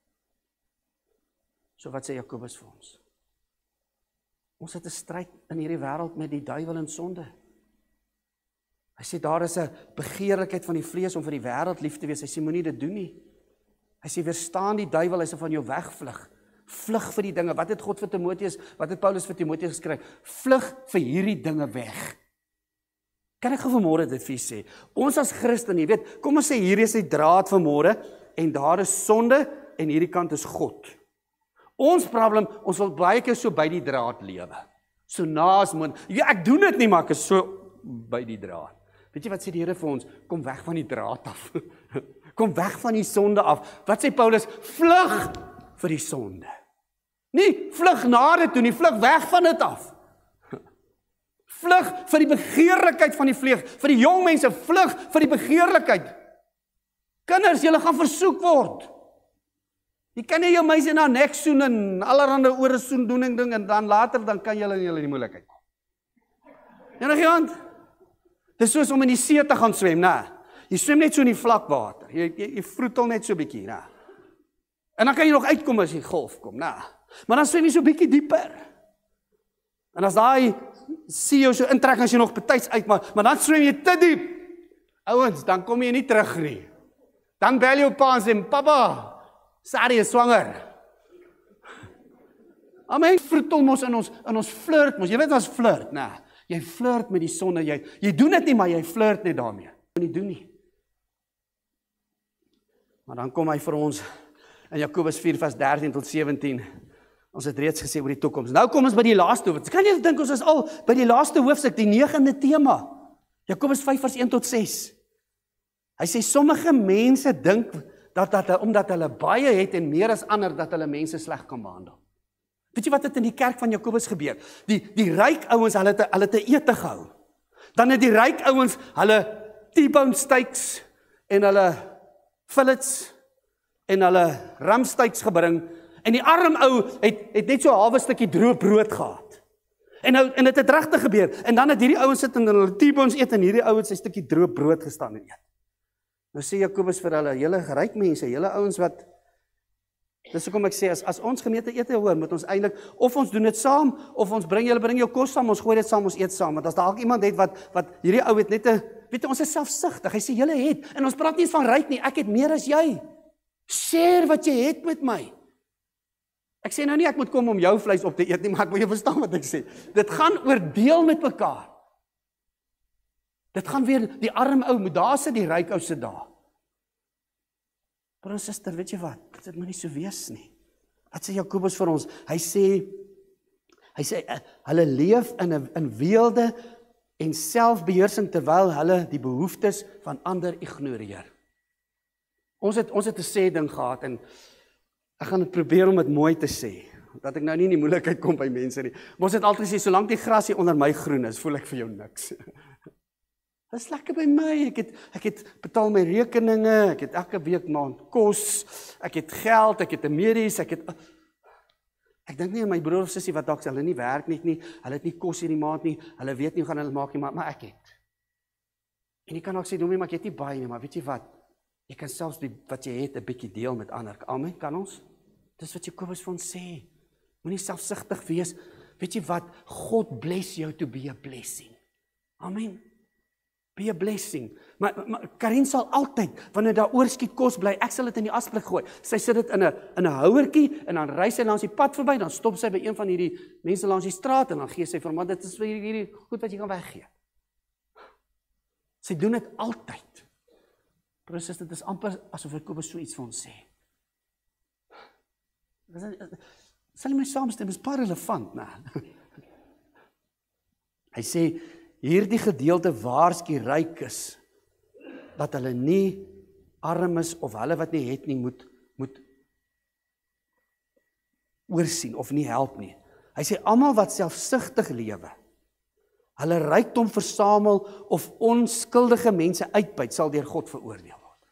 So wat sê Jakobus vir ons? Ons het 'n stryd in hierdie wêreld met die duiwel en sonde. Hy sê daar is 'n begeerlikheid van die vlees om vir die wêreld lief te wees. Hy sê moenie dit doen nie. Hy sê weerstaan die duiwel, hy sê van jou wegvlug. Vlug vir die dinge. Wat het God vir Timoteus, wat het Paulus vir Timoteus geskryf? Vlug vir hierdie dinge weg. Kan ek gou vanmôre dit vir sê? Ons as Christen, jy weet, kom ons sê hier is die draad vanmôre en daar is sonde en hierdie kant is God. Ons probleem, ons wil baie keer so by die draad lewe. So naas moet. Ja, ek doen dit nie, maar ek is so by die draad. Weet jy wat sê die Here vir ons? Kom weg van die draad af. Kom weg van die sonde af. Wat sê Paulus? Vlug vir die sonde. Nie vlug na dit toe nie, vlug weg van dit af. Vlug vir die begeerlikheid van die vlees. Vir die jong mense, vlug vir die begeerlikheid. Kinders, julle gaan versoek word. Jy kan nie jou meisie na nek soen en allerhande ore soen doen en ding en dan later dan kan julle julle in die moeilikheid kom. Enigiemand? Dis soos om in die see te gaan swem, né? Jy swem net so in die vlak water. Jy jy, jy vroetel net so bietjie, né? En dan kan jy nog uitkom as die golf kom, né? Maar dan swem jy so bietjie dieper. En as daai see jou so intrek as jy nog betyds uit, maar maar dan swem jy te diep. Ouens, dan kom jy nie terug nie. Dan bel jou pa en sê, "Papa, Sari is swanger." Amen. Vroetel mos in ons in ons flirt mos. Jy weet ons flirt, né? Jy flirt met die sonne, jy jy doen dit nie, maar jy flirt net daarmee. Jy nie doen nie. Maar dan kom hy vir ons in Jakobus vier vers dertien tot sewentien. Ons het reeds gesê oor die toekoms. Nou kom ons by die laaste hoofstuk. Kan jy dink ons is al by die laaste hoofstuk, die negende tema. Jakobus vyf vers een tot ses. Hy sê sommige mense dink dat dat omdat hulle baie het en meer as ander dat hulle mense sleg kan behandel. Weet jy wat het in die kerk van Jakobus gebeur? Die die ryk ouens, hulle het hulle te ete gehou. Dan het die ryk ouens hulle T-bone steaks en hulle fillets en hulle rumsteaks gebring en die arm ou het het net so 'n halwe stukkie droë brood gehad. En nou en dit het regtig gebeur. En dan het hierdie ouens sit en hulle T-bones eet en hierdie ouens 'n stukkie droë brood gestaan en eet. Nou sê Jakobus vir hulle, julle ryk mense, julle ouens wat dis hoekom ek sê as as ons gemeente ete hoor, moet ons eintlik of ons doen dit saam of ons bring julle bring jou kos saam, ons gooi dit saam, ons eet saam. Want as dalk iemand het wat wat hierdie ou het net 'n weet jy ons is selfsugtig. Hy sê julle het en ons praat nie eens van ryk nie. Ek het meer as jy. Share wat jy het met my. Ek sê nou nie ek moet kom om jou vleis op te eet nie, maar ek wil jou verstaan wat ek sê. Dit gaan oor deel met mekaar. Dit gaan weer die arm ou, moet daar sit die ryk ou sit daar. Broer en suster, weet jy wat? Dit moet nie so wees nie. Wat sê Jakobus vir ons? Hy sê hy sê hulle leef in 'n in weelde en selfbeheersing terwyl hulle die behoeftes van ander ignoreer. Ons het ons het 'n sê ding gehad en ek gaan dit probeer om dit mooi te sê, dat ek nou nie in die moeilikheid kom by mense nie. Maar ons het altyd gesê solank die gras hier onder my groen is, voel ek vir jou niks. Dit is lekker by my. Ek het ek het betaal my rekeninge, ek het elke week maand kos, ek het geld, ek het 'n medies, ek het Ek dink nie aan my broer of sussie wat dalk hulle nie werk net nie, hulle het nie kos hierdie maand nie, hulle weet nie hoe gaan hulle maak nie, maar maar ek het. En jy kan ook sê, "Domie, maar ek het nie baie nie, maar weet jy wat? Jy kan selfs die wat jy het 'n bietjie deel met ander." Amen, kan ons? Dis wat Jakobus vir ons sê. Moenie selfsugtig wees. Weet jy wat? God bless jou to be a blessing. Amen. Be a blessing. Maar, maar Karin sal altyd, wanneer daar oorskiet kos bly, ek sal dit in die asblik gooi. Sy sit dit in 'n in 'n houertjie en dan ry sy langs die pad verby, dan stop sy by een van hierdie mense langs die straat en dan gee sy vir hom, dit is vir hierdie goed wat jy kan weggee. Sy doen dit altyd. Presies, dit is amper asof Jakobus so iets vir ons sê. Sal jy my saamstem, is baie relevant, né? Hy sê hierdie gedeelte waarsku rykes dat hulle nie arm is of hulle wat nie het nie moet moet oorsien of nie help nie. Hy sê almal wat selfsugtig lewe, hulle rykdom versamel of onskuldige mense uitbuit, sal deur God veroordeel word.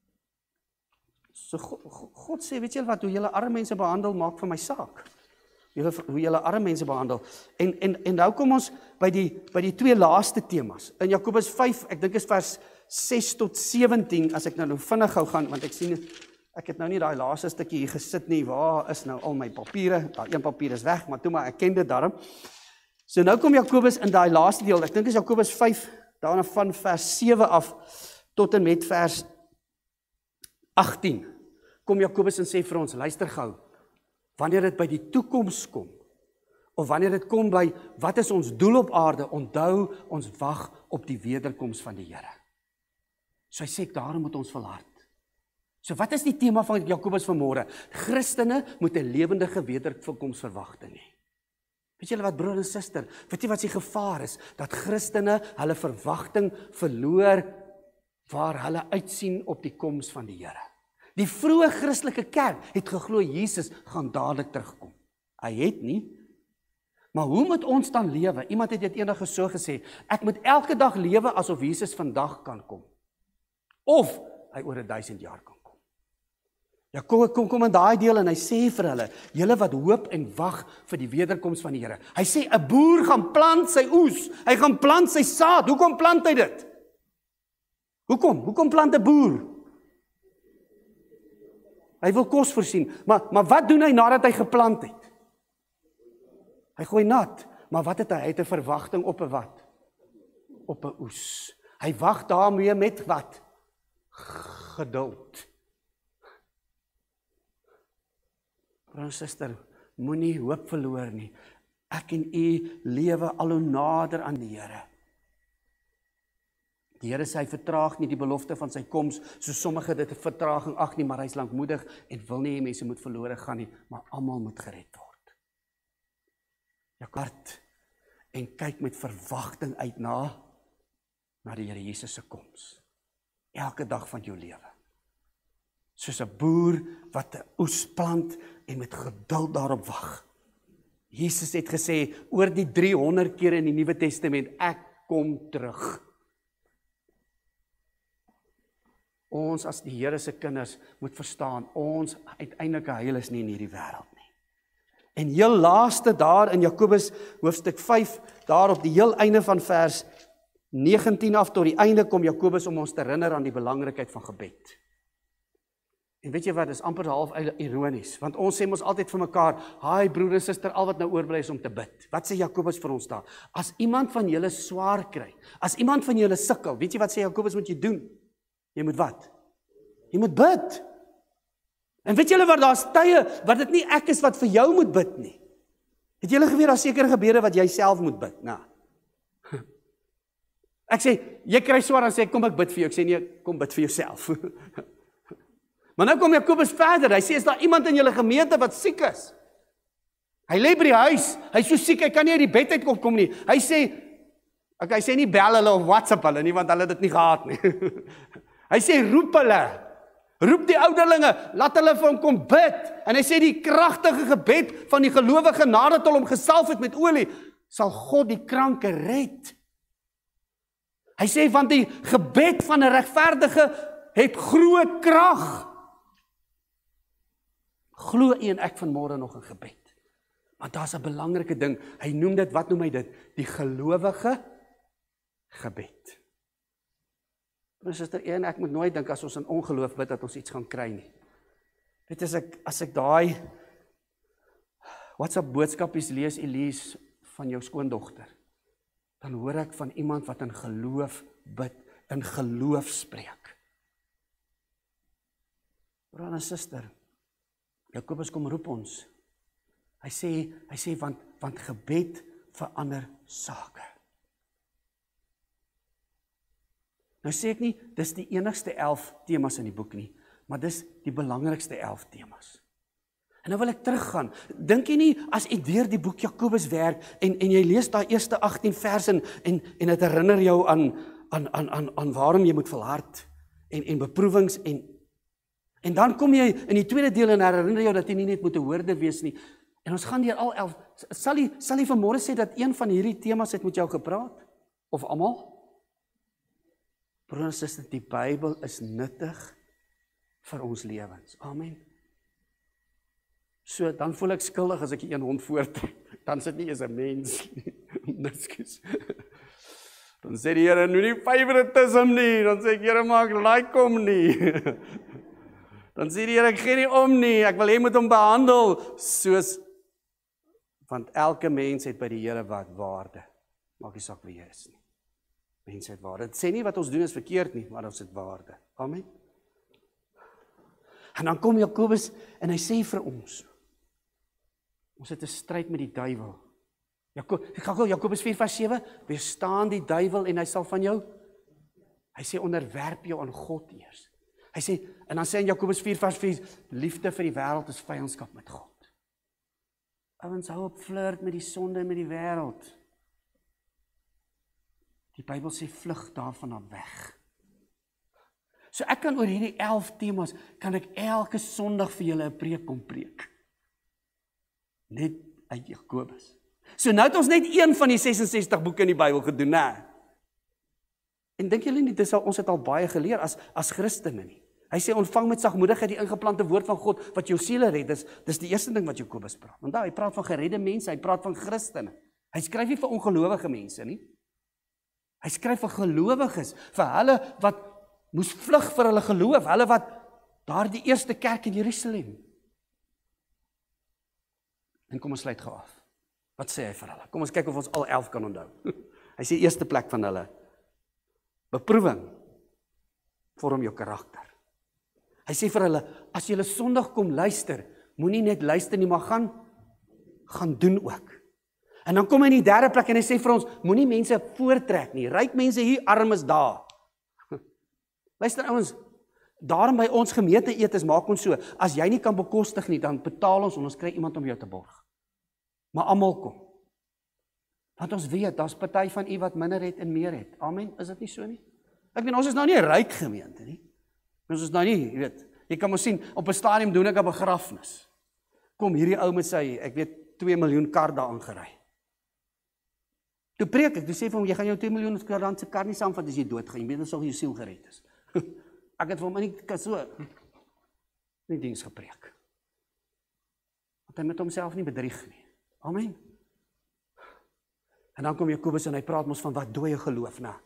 So God, God sê, weet julle wat, hoe julle arme mense behandel, maak vir my saak. Julle, hoe julle arme mense behandel. En, en, en nou kom ons by die, by die twee laaste temas. In Jakobus vyf, ek dink is vers ses tot sewentien, as ek nou, nou vinnig gou gaan, want ek sien, ek het nou nie daai laaste stukkie hier gesit nie, waar is nou al my papiere? Daar een papier is weg, maar toe maar ek ken dit daarom. So nou kom Jakobus in daai laaste deel, ek dink is Jakobus vyf, daarna van vers sewe af, tot en met vers agttien, kom Jakobus en sê vir ons, luister gou, wanneer dit by die toekoms kom, of wanneer dit kom by, wat is ons doel op aarde, onthou, ons wag op die wederkoms van die Here. So hy sê, daarom moet ons volhard. So wat is die tema van Jakobus vanmôre? Christene moet 'n lewendige wederkomsverwagting hê. Weet julle wat, broer en suster, weet jy wat die gevaar is? Dat Christene hulle verwagting verloor, waar hulle uitsien op die koms van die Here. Die vroeë Christelike kerk het geglo Jesus gaan dadelik terugkom. Hy het nie. Maar hoe moet ons dan lewe? Iemand het dit eendag so gesê, ek moet elke dag lewe asof Jesus vandag kan kom. Of hy oor duisend jaar kan kom. Ja, kom, kom, kom in daai deel en hy sê vir hulle, julle wat hoop en wag vir die wederkoms van die Here. Hy sê, 'n boer gaan plant sy oes, hy gaan plant sy saad. Hoekom plant hy dit? Hoekom? Hoekom plant 'n boer? Hy wil kos voorsien, maar, maar wat doen hy nadat hy geplant het? Hy gooi nat, maar wat het hy? Hy het 'n verwagting op 'n wat? Op 'n oes. Hy wag daarmee met wat? Geduld. Broer en suster, moenie hoop verloor nie. Ek en u lewe al hoe nader aan die Here. Die Here sê hy vertraag nie die belofte van sy koms, so sommige dit 'n vertraging ag nie, maar hy's lankmoedig en wil nie hê mense moet verlore gaan nie, maar almal moet gered word. Ja, hart en kyk met verwagting uit na na die Here Jesus se koms. Elke dag van jou lewe. Soos 'n boer wat 'n oes plant en met geduld daarop wag. Jesus het gesê oor die driehonderd keer in die Nuwe Testament, ek kom terug. Ons as die Here se kinders moet verstaan, ons uiteindelike heil is nie in hierdie wêreld nie. En heel laaste daar in Jakobus hoofstuk vyf, daar op die heel einde van vers negentien af tot die einde kom Jakobus om ons te herinner aan die belangrikheid van gebed. En weet jy wat, dis amper half ironies, want ons sê mos altyd vir mekaar, haai broer en suster, al wat nou oorbly is om te bid. Wat sê Jakobus vir ons daar? As iemand van julle swaar kry, as iemand van julle sukkel, weet jy wat sê Jakobus moet jy doen? Jy moet wat? Jy moet bid. En weet julle wat, daar's tye wat dit nie ek is wat vir jou moet bid nie. Het julle geweet daar sekere gebede wat jy self moet bid? Nou. Ek sê, jy kry swaar en sê kom ek bid vir jou. Ek sê nee, kom bid vir jouself. Maar nou kom Jakobus verder. Hy sê as daar iemand in julle gemeente wat siek is. Hy lê by die huis. Hy's so siek hy kan nie uit die bed uit kom kom nie. Hy sê okay, hy sê nie bel hulle of WhatsApp hulle nie want hulle het dit nie gehad nie. Hy sê roep hulle. Roep die ouderlinge, laat hulle vir hom kom bid. En hy sê die kragtige gebed van die gelowige nadat hulle hom gesalf het met olie, sal God die kranke red. Hy sê want die gebed van 'n regverdige het groot krag. Glo u en ek vanmôre nog 'n gebed. Want daar's 'n belangrike ding. Hy noem dit, wat noem hy dit? Die gelowige gebed. Broer suster, u en ek moet nooit dink as ons in ongeloof bid dat ons iets gaan kry nie. Dit is ek as ek daai WhatsApp boodskapies lees, Elise, van jou skoondogter, dan hoor ek van iemand wat in geloof bid, in geloof spreek. Broer en suster, Jakobus kom roep ons. Hy sê, hy sê want want gebed verander sake. Nou sê ek nie dis die enigste elf temas in die boek nie, maar dis die belangrikste elf temas. En nou wil ek teruggaan. Dink jy nie as jy deur die boek Jakobus werk en en jy lees daai eerste agttien verse en en en dit herinner jou aan aan aan aan aan waarom jy moet volhard en en beproewings en en dan kom jy in die tweede deel en herinner jou dat jy nie net moet 'n hoorder wees nie. En ons gaan deur al elf. Sal jy sal jy vanmôre sê dat een van hierdie temas het met jou gepraat of almal? Broer en suster, die Bybel is nuttig vir ons lewens. Amen. So, dan voel ek skuldig as ek die een hond voortrek. Dan sit nie eens 'n mens nie. Ekskuus. Dan sê die Here, nou nie favoritism nie. Dan sê ek, Here, maak like hom nie. Dan sê die Here, ek gee nie om nie. Ek wil hê moet hom behandel soos, want elke mens het by die Here wat waarde. Maak nie saak wie jy is nie. Mense het waarde. Dit sê nie wat ons doen is verkeerd nie, maar ons het waarde. Amen. En dan kom Jakobus en hy sê vir ons, ons het 'n stryd met die duiwel. Jakob, ek gaan gou Jakobus vier vers sewe, weerstaan die duiwel en hy sal van jou, hy sê onderwerp jou aan God eers. Hy sê, en dan sê in Jakobus vier vers vier, liefde vir die wêreld is vyandskap met God. Ouens hou op flirt met die sonde en met die wêreld. Die Bybel sê vlug daarvan af weg. So ek kan oor hierdie elf temas, kan ek elke Sondag vir julle 'n preek kom preek. Net uit Jakobus. So nou het ons net een van die ses en sestig boeke in die Bybel gedoen, né? En dink julle nie, dis al, ons het al baie geleer as, as Christene nie. Hy sê ontvang met sagmoedigheid die ingeplante woord van God wat jou siele red. Dis dis die eerste ding wat Jakobus praat. Want daar hy praat van geredde mense, hy praat van Christene. Hy skryf nie vir ongelowige mense nie. Hy skryf vir gelowiges, vir hulle wat moes vlug vir hulle geloof, hulle wat daar die eerste kerk in Jerusalem. En kom ons sluit gou af. Wat sê hy vir hulle? Kom ons kyk of ons al elf kan onthou. Hy sê eerste plek van hulle. Beproewing vorm jou karakter. Hy sê vir hulle, as jy Sondag kom luister, moenie net luister nie, maar gaan gaan doen ook. En dan kom hy in die derde plek en hy sê vir ons, moenie mense voortrek nie. Ryk mense hier, armes daar. Luister ouens, daarom by ons gemeente eet is maak ons so, as jy nie kan bekostig nie, dan betaal ons en ons kry iemand om jou te borg. Maar almal kom. Want ons weet, daar's party van u wat minder het en meer het. Amen, is dit nie so nie? Ek meen, ons is nou nie 'n ryk gemeente nie. Ons is nou nie, jy weet, jy kan mos sien, op 'n stadium doen ek 'n begrafnis. Kom hierdie ou met sy, ek weet, twee miljoen kar daar aangery. Toe preek ek, toe sê vir hom, jy gaan jou twee miljoen rand se kar nie saamvat as jy doodgaan, jy weet dan sal jou siel gered is. Ek het vir hom nie so nie diens gepreek. Want hy met homself nie bedrieg nie. Amen. En dan kom Jakobus en hy praat ons van wat dooie geloof, nou.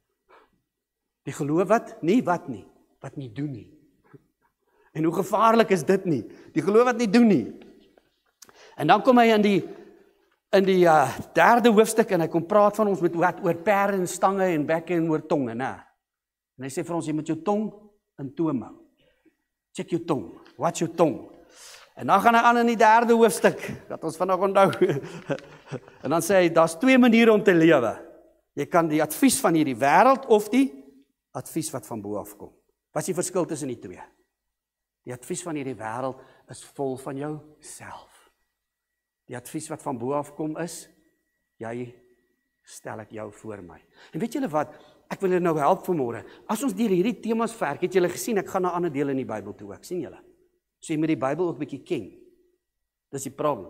Die geloof wat? Nie wat nie. Wat nie doen nie. En hoe gevaarlik is dit nie? Die geloof wat nie doen nie. En dan kom hy in die in die uh, derde hoofstuk en hy kom praat van ons met wat oor perde en stange en bekke en oor tonge, né? En hy sê vir ons jy moet jou tong in toom hou. Check jou tong. Watch jou tong. En dan gaan hy aan in die derde hoofstuk dat ons vanaand onthou. En dan sê hy daar's twee maniere om te lewe. Jy kan die advies van hierdie wêreld of die advies wat van bo af kom. Wat is die verskil tussen die twee? Die advies van hierdie wêreld is vol van jou self. Die advies wat van bo af kom is, jy stel ek jou voor my. En weet julle wat, ek wil julle nou help vanmôre. As ons deur hierdie temas werk, het julle gesien, ek gaan na ander dele in die Bybel toe ook, sien julle? So jy moet die Bybel ook bietjie ken. Dis die probleem.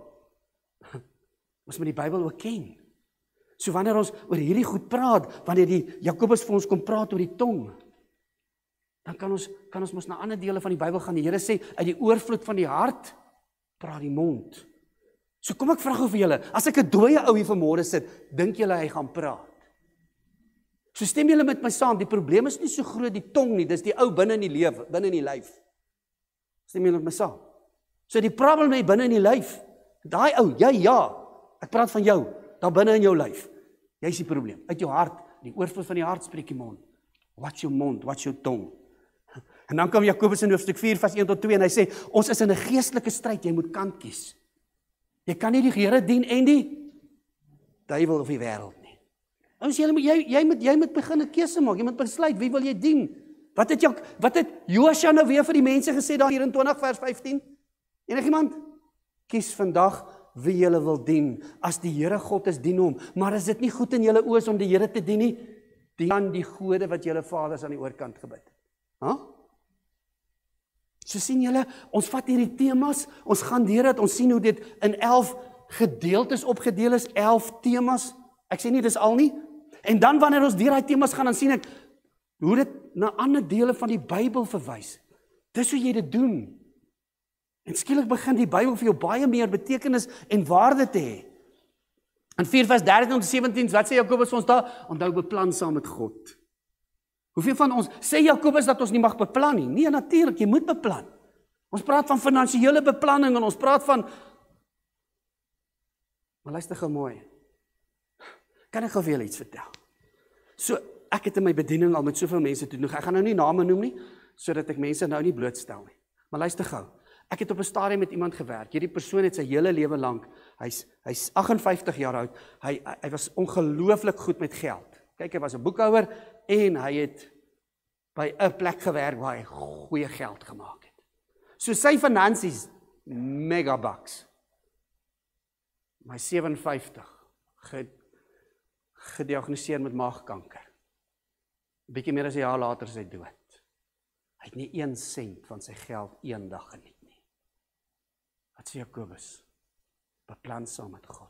Ons moet die Bybel ook ken. So wanneer ons oor hierdie goed praat, wanneer die Jakobus vir ons kom praat oor die tong, dan kan ons kan ons mos na ander dele van die Bybel gaan. Die Here sê uit die oorvloed van die hart praat die mond. So kom ek vra gou vir julle, as ek 'n dooie ou hier vanmôre sit, dink julle hy gaan praat? So stem julle met my saam, die probleem is nie so groot die tong nie, dis die ou binne in die lewe, binne in die lyf. Stem julle met my saam? So die probleem lê binne in die lyf. Daai ou, jy ja, ek praat van jou, daar binne in jou lyf. Jy is die probleem. Uit jou hart, die oorvloed van die hart spreek die mond. Watch jou mond, watch jou tong. En dan kom Jakobus in hoofstuk vier vers een tot twee en hy sê, ons is in 'n geestelike stryd, jy moet kant kies. Jy kan nie die Here dien en die duiwel of die wêreld nie. Ons jy moet jy jy moet jy moet begin 'n keuse maak. Jy moet besluit wie wil jy dien? Wat het jy wat het Josua nou weer vir die mense gesê daar hier in twintig vers vyftien? Enigiemand? Kies vandag wie julle wil dien. As die Here God is, dien hom. Maar is dit nie goed in julle oë om die Here te dien nie? Dien aan die gode wat julle vaders aan die oorkant gebid het. Hæ? Huh? So sien julle, ons vat hierdie temas, ons gaan deur dit, ons sien hoe dit in elf gedeeltes opgedeel is, elf temas. Ek sê nie dis al nie. En dan wanneer ons deur daai temas gaan, dan sien ek hoe dit na ander dele van die Bybel verwys. Dis hoe jy dit doen. En skielik begin die Bybel vir jou baie meer betekenis en waarde te hê. In vier vers dertien tot sewentien, wat sê Jakobus ons daar? Onthou beplan saam met God. Hoeveel van ons sê Jakobus dat ons nie mag beplan nie? Nee, natuurlik, jy moet beplan. Ons praat van finansiële beplanning en ons praat van Maar luister gou mooi. Kan ek gou vir julle iets vertel? So, ek het in my bediening al met soveel mense te doen. Ek gaan nou nie name noem nie, sodat ek mense nou nie blootstel nie. Maar luister gou. Ek het op 'n stadium met iemand gewerk. Hierdie persoon het sy hele lewe lank, hy's hy's agt en vyftig jaar oud. Hy hy was ongelooflik goed met geld. Kyk, hy was 'n boekhouer en hy het by 'n plek gewerk waar hy goeie geld gemaak het. So sy finansies mega bucks. My sewenvyftig ge, gediagnoseer met maagkanker. 'n Bietjie meer as 'n jaar later is hy dood. Hy het nie een sent van sy geld eendag geniet nie. Wat sê Jakobus? Beplan saam met God.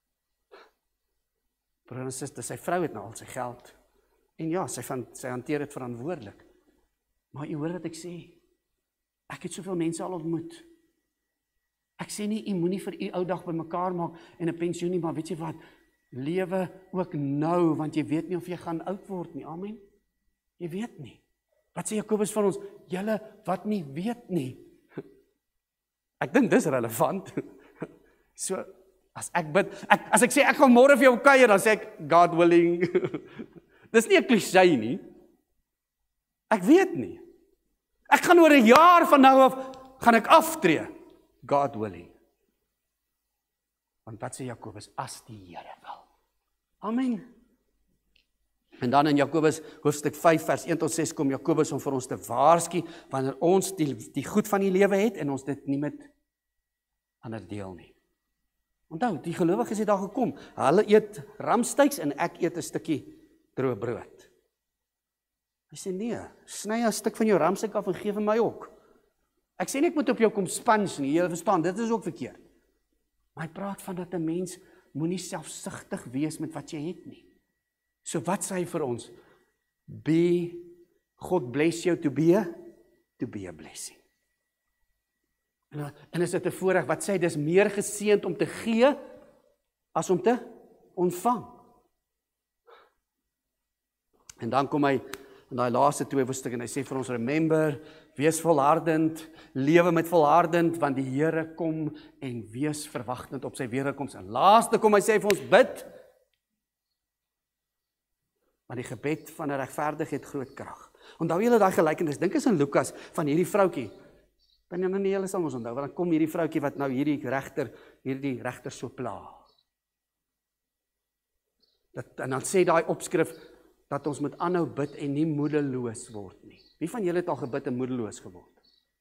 Broer en suster, sy vrou het nou al sy geld. En ja, sy van sy hanteer dit verantwoordelik. Maar jy hoor wat ek sê. Ek het soveel mense al ontmoet. Ek sê nie, jy moenie vir u ou dag bymekaar maak en 'n pensioen nie, maar weet jy wat? Lewe ook nou, want jy weet nie of jy gaan oud word nie. Amen. Jy weet nie. Wat sê Jakobus van ons? Julle wat nie weet nie. Ek dink dis relevant. So, as ek bid, ek, as ek sê ek gaan môre vir jou kuier, dan sê ek God willing. Dis nie 'n klise nie. Ek weet nie. Ek gaan oor 'n jaar van nou af gaan ek aftree. God willing. Want wat sê Jakobus? As die Here wil. Amen. En dan in Jakobus hoofstuk vyf vers een tot ses kom Jakobus om vir ons te waarsku wanneer ons die, die goed van die lewe het en ons dit nie met ander deel nie. Onthou, die gelowiges het daar gekom. Hulle eet ramsteaks en ek eet 'n stukkie droë brood. Hy sê nee, sny 'n stuk van jou ramsteak af en gee vir my ook. Ek sê nie ek moet op jou kom spans nie, jy verstaan, dit is ook verkeerd. Maar hy praat van dat 'n mens moenie selfsugtig wees met wat jy het nie. So wat sê hy vir ons? Be, God bless you to be, to be a blessing. En, en is dit 'n voorreg, wat sê hy, dis meer geseënd om te gee, as om te ontvang. En dan kom hy, in daai laaste twee hoofstukke, en hy sê vir ons, remember, wees volhardend, lewe met volhardend, want die Here kom, en wees verwagtend op sy wederkoms. En laaste kom hy sê vir ons, bid, want die gebed van 'n regverdige het groot krag. Onthou julle daai gelykenis, dink eens in Lukas, van hierdie vroutjie, dan nou nie julle sal ons onthou, want dan kom hierdie vroutjie wat nou hierdie regter, hierdie regter so pla. Dat, en dan sê daai opskrif, dat ons moet aanhou bid en nie moedeloos word nie. Wie van julle het al gebid en moedeloos geword?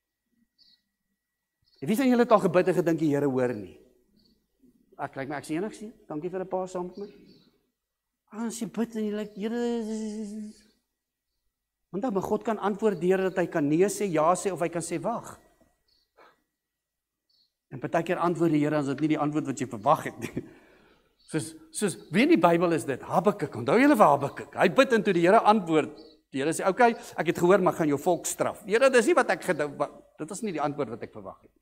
Wie van julle het al gebid en gedink die Here hoor nie? Ek lyk my ek is enigste. Dankie vir 'n paar saam met my. As jy bid en jy lyk, Here, want dan God kan antwoord deur dat hy kan nee sê, ja sê of hy kan sê wag. En partykeer antwoord die Here as dit nie die antwoord wat jy verwag het nie. Soos, soos, wie in die Bybel is dit? Habakuk, onthou julle vir Habakuk? Hy bid en toe die Here antwoord. Die Here sê, oké, okay, ek het gehoor, maar gaan jou volk straf. Here, dis nie wat ek gedink, dit is nie die antwoord wat ek verwag het.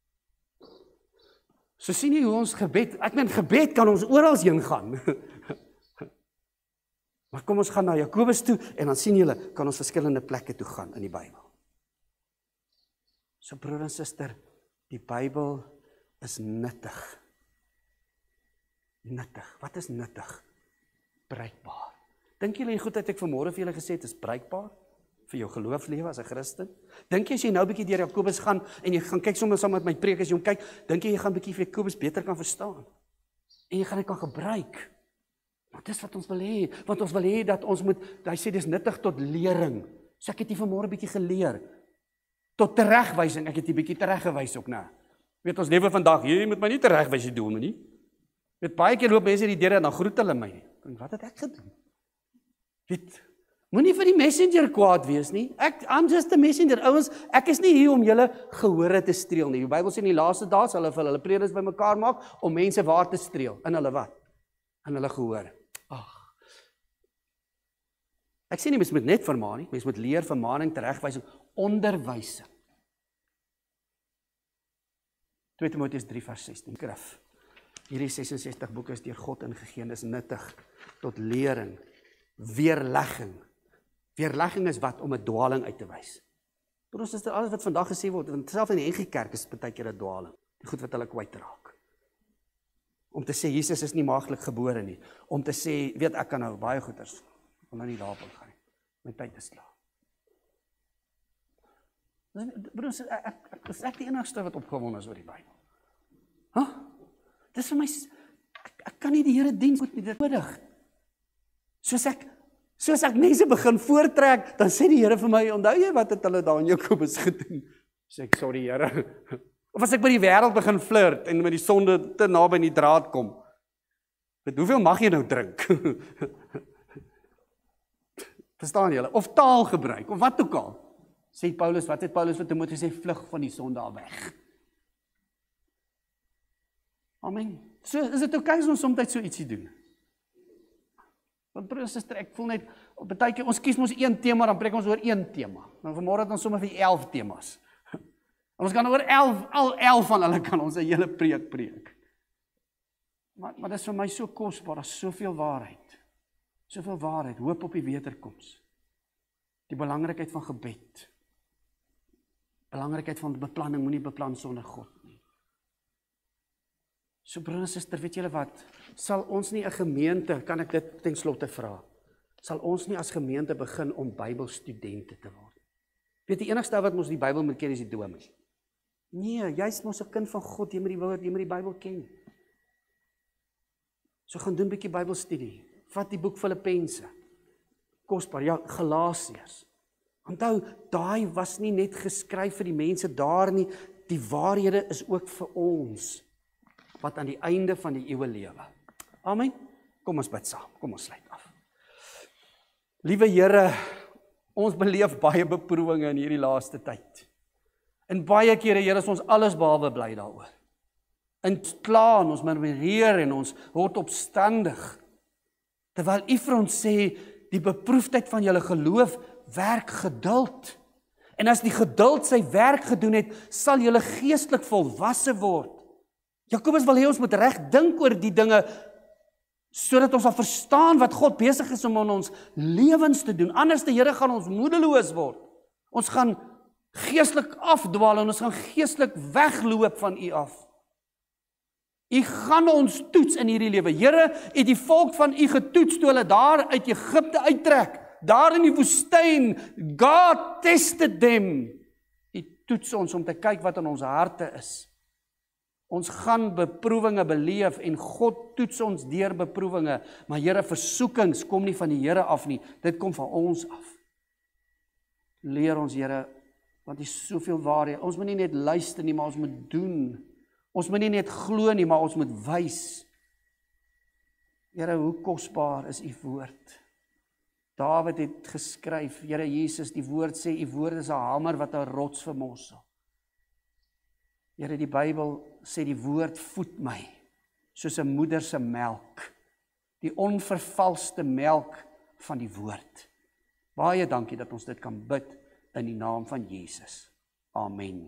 So sien jy hoe ons gebed, ek meen gebed kan ons oral heen gaan. Maar kom ons gaan na Jakobus toe, en dan sien julle, kan ons verskillende plekke toe gaan in die Bybel. So broer en suster, die Bybel is nuttig. Nuttig. Wat is nuttig? Bruikbaar. Dink julle die goed wat ek vanmôre vir julle gesê het is bruikbaar vir jou geloofslewe as 'n Christen? Dink jy as jy nou 'n bietjie deur Jakobus gaan en jy gaan kyk sommer saam met my preek as jy hom kyk, dink jy jy gaan 'n bietjie vir Jakobus beter kan verstaan? En jy gaan dit kan gebruik. Maar dis wat ons wil hê, want ons wil hê dat ons moet, hy sê dis nuttig tot lering. So ek het hier vanmôre 'n bietjie geleer. Tot teregwysing, ek het hier 'n bietjie tereggewys ook na. Weet ons lewe vandag, jy moet my nie teregwys jy doen my nie. Weet baie keer loop mense die deure en dan groet hulle my. En wat het ek gedoen? Weet, moenie vir die messenger kwaad wees nie. Ek I'm just a messenger. Ouens, ek is nie hier om julle gehore te streel nie. Die Bybel sê in die laaste dae sal hulle vir hulle predikers bymekaar maak om mense waar te streel. In hulle wat? In hulle gehoor. Ag. Ek sê nie mens moet net vermaan nie, mens moet leer, vermaaning, teregwysing, onderwysing. twee Timoteus drie vers sestien. Skrif. Hierdie ses en sestig boeke is deur God ingegee en is nuttig tot lering, weerlegging. Weerlegging is wat? Om 'n dwaling uit te wys. Broers, is dit alles wat vandag gesê word, want selfs in die N G Kerk is baie keer 'n dwaling. Die goed wat hulle kwytraak. Om te sê Jesus is nie maagdelik gebore nie. Om te sê, weet ek kan nou baie goeders, om nou nie daarop gaan nie. My tyd is klaar. Broers, ek, ek, ek is ek die enigste wat opgewonde is oor die Bybel. Huh? Dis vir my, ek, ek kan nie die Here dien goed met dit nodig. Soos ek, soos ek mense begin voortrek, dan sê die Here vir my, onthou jy wat het hulle daar in Jakobus gedoen? Sê ek, sorry Here. Of as ek by die wêreld begin flirt en met die sonde te naby in die draad kom. Met hoeveel mag jy nou drink? Verstaan julle? Of taal gebruik, of wat ook al. Sê Paulus, wat het Paulus vir Timoteus sê, vlug van die sonde af weg. Amen. So, is dit oukei as ons soms so ietsie doen? Want broer en suster, ek voel net, Partykeer ons kies mos een tema, dan preek ons oor een tema. Nou vanmôre het ons sommer vir elf temas. En ons kan oor elf, al elf van hulle kan ons 'n hele preek preek. Maar maar dit is vir my so kosbaar, daar's soveel waarheid. Soveel waarheid, hoop op die wederkoms. Die belangrikheid van gebed. Belangrikheid van beplanning, moenie beplan sonder God nie. So broer en suster, weet julle wat? Sal ons nie 'n gemeente, kan ek dit ten slotte vra? Sal ons nie as gemeente begin om Bybelstudente te word? Weet die enigste ou wat ons die Bybel moet ken is die dominee. Nee, jy's mos 'n kind van God, jy moet die woord, jy moet die Bybel ken. So gaan doen 'n bietjie Bybelstudie. Vat die boek Filippense. Kosbaar, ja, Galasiërs. Onthou, daai was nie net geskryf vir die mense daar nie, die waarhede is ook vir ons wat aan die einde van die eeue lewe. Amen. Kom ons bid saam. Kom ons sluit af. Liewe Here, ons beleef baie beproewinge in hierdie laaste tyd. En baie kere, Here, is ons alles behalwe bly daaroor. In kla en ons murmureer en ons word opstandig. Terwyl U vir ons sê, die beproefdheid van julle geloof werk geduld. En as die geduld sy werk gedoen het, sal julle geestelik volwasse word. Jakobus wil hê ons moet reg dink oor die dinge, sodat ons sal verstaan wat God besig is om in ons lewens te doen. Anders die Here gaan ons moedeloos word. Ons gaan geestelik afdwaal en ons gaan geestelik wegloop van U af. U gaan ons toets in hierdie lewe. Here, het die volk van U getoets toe hulle daar uit Egipte uittrek. Daar in die woestyn, God tested them. U toets ons om te kyk wat in ons harte is. Ons gaan beproewinge beleef en God toets ons deur beproewinge. Maar Here, versoekings kom nie van die Here af nie. Dit kom van ons af. Leer ons, Here, want U is soveel waarheid. Ons moet nie net luister nie, maar ons moet doen. Ons moet nie net glo nie, maar ons moet wys. Here, hoe kosbaar is U woord. Dawid het geskryf, Here Jesus, die woord sê, U woord is 'n hamer wat 'n rots vermorsel. Here, die Bybel sê die woord voed my, soos 'n moeder se melk. Die onvervalste melk van die woord. Baie dankie dat ons dit kan bid in die naam van Jesus. Amen.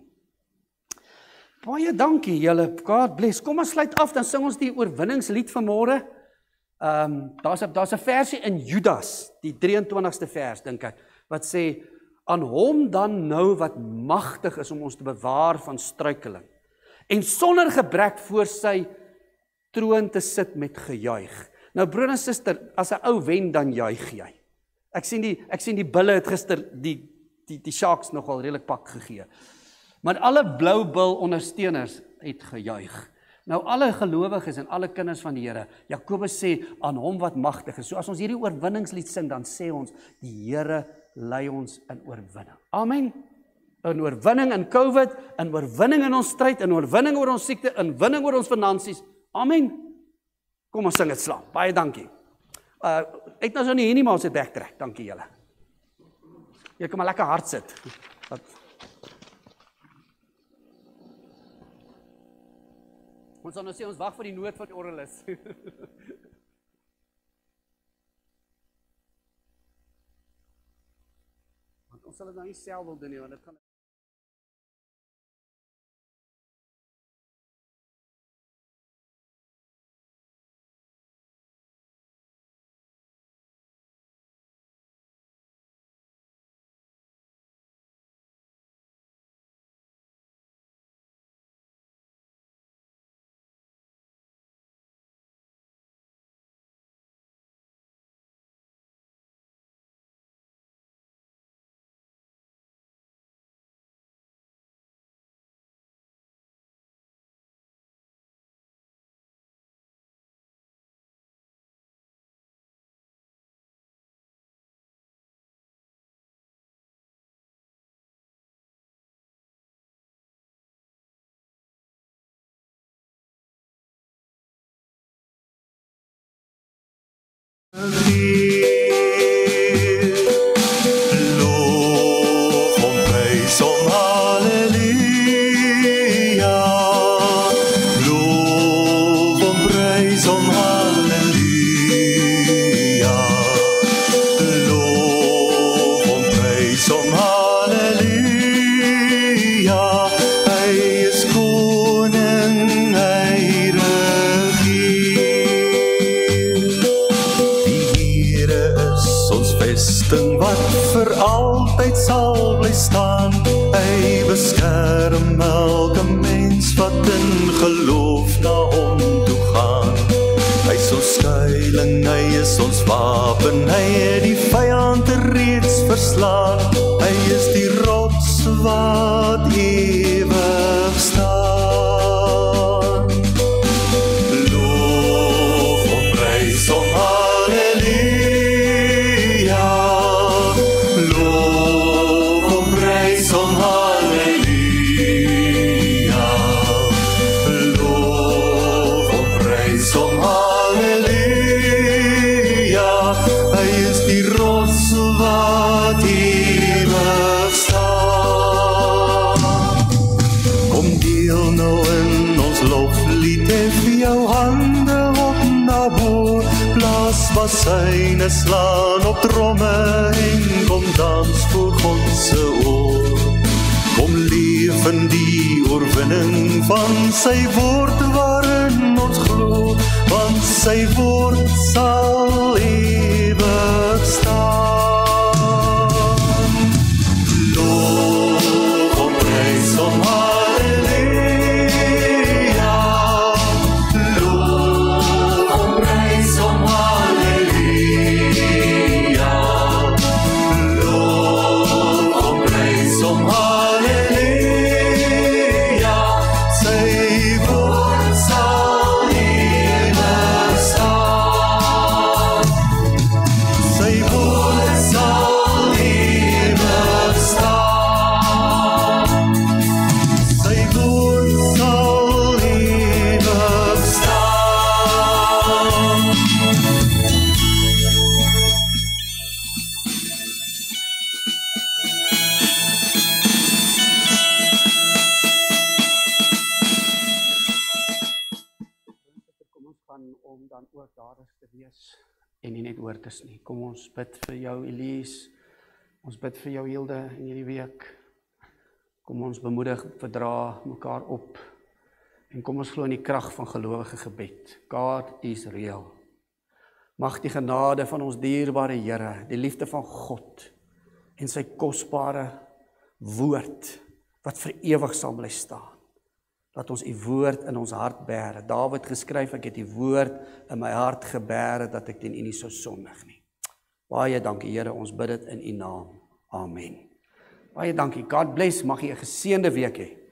Baie dankie julle, God bless. Kom ons sluit af, dan sing ons die oorwinningslied vanmôre. Ehm um, daar's 'n daar's 'n versie in Judas, die drieëntwintigste vers dink ek, wat sê aan hom dan nou wat magtig is om ons te bewaar van struikeling en sonder gebrek voor sy troon te sit met gejuig. Nou broer en suster, as 'n ou wen dan juig jy. Ek sien die ek sien die bulle het gister die die die Sharks nogal redelik pak gegee. Maar alle blou bil ondersteuners het gejuig. Nou alle gelowiges en alle kinders van die Here, Jakobus sê aan hom wat magtig is. So as ons hierdie oorwinningslied sing, dan sê ons die Here lei ons in oorwinning. Amen. In oorwinning in COVID, in oorwinning in ons stryd, in oorwinning oor ons siekte, in oorwinning oor ons finansies. Amen. Kom ons sing dit saam. Baie dankie. Uh ek nou so nie hier nie, maar ons het backtrack. Dankie julle. Jy kan maar lekker hard sit. Wat Ons sal nou sê, ons wag vir die noot van die orgelis. Want ons sal dit nou nie self wil doen nie, want dit gaan Lof en prijs om halleluja. Lof en prijs om halleluja. Lof beskerm elke mens wat in geloof na hom toe gaan. Hy is ons skuiling, hy is ons wapen, hy het die vyand reeds verslaan. Hy is die rots wat ewig staan. Loof hom, prys hom, halleluja. Loof hom, prys hom, halleluja. Loof hom, prys hom, halleluja. Hy is die rots wat ewig staan. Kom deel nou in ons loflied, hef jou hande op na bo, blaas basyne, slaan op tromme en kom dans voor God se oor. Kom leef in die oorwinning van sy woord waarin ons glo, want sy woord sal ewig staan. Loof hom, prys hom, halleluja. Loof hom, prys hom, halleluja. Loof hom, prys hom, halleluja. Sy woord sal ewig staan. Sy woord sal ewig staan. Sy woord sal ewig staan. Kom ons gaan om dan ook dadig te wees en nie net woordes nie. Kom ons bid vir jou Elise, ons bid vir jou Hilde in hierdie week. Kom ons bemoedig, verdra mekaar op en kom ons glo in die krag van gelowige gebed. God is real. Mag die genade van ons dierbare Here, die liefde van God en sy kosbare woord wat vir ewig sal bly staan. Laat ons u woord in ons hart bære. Dawid geskryf, ek het die woord in my hart gebære, dat ek teen u nie sou sondig nie. Baie dankie Here, ons bid dit in u naam. Amen. Baie dankie. God bless, mag jy 'n geseënde week hê.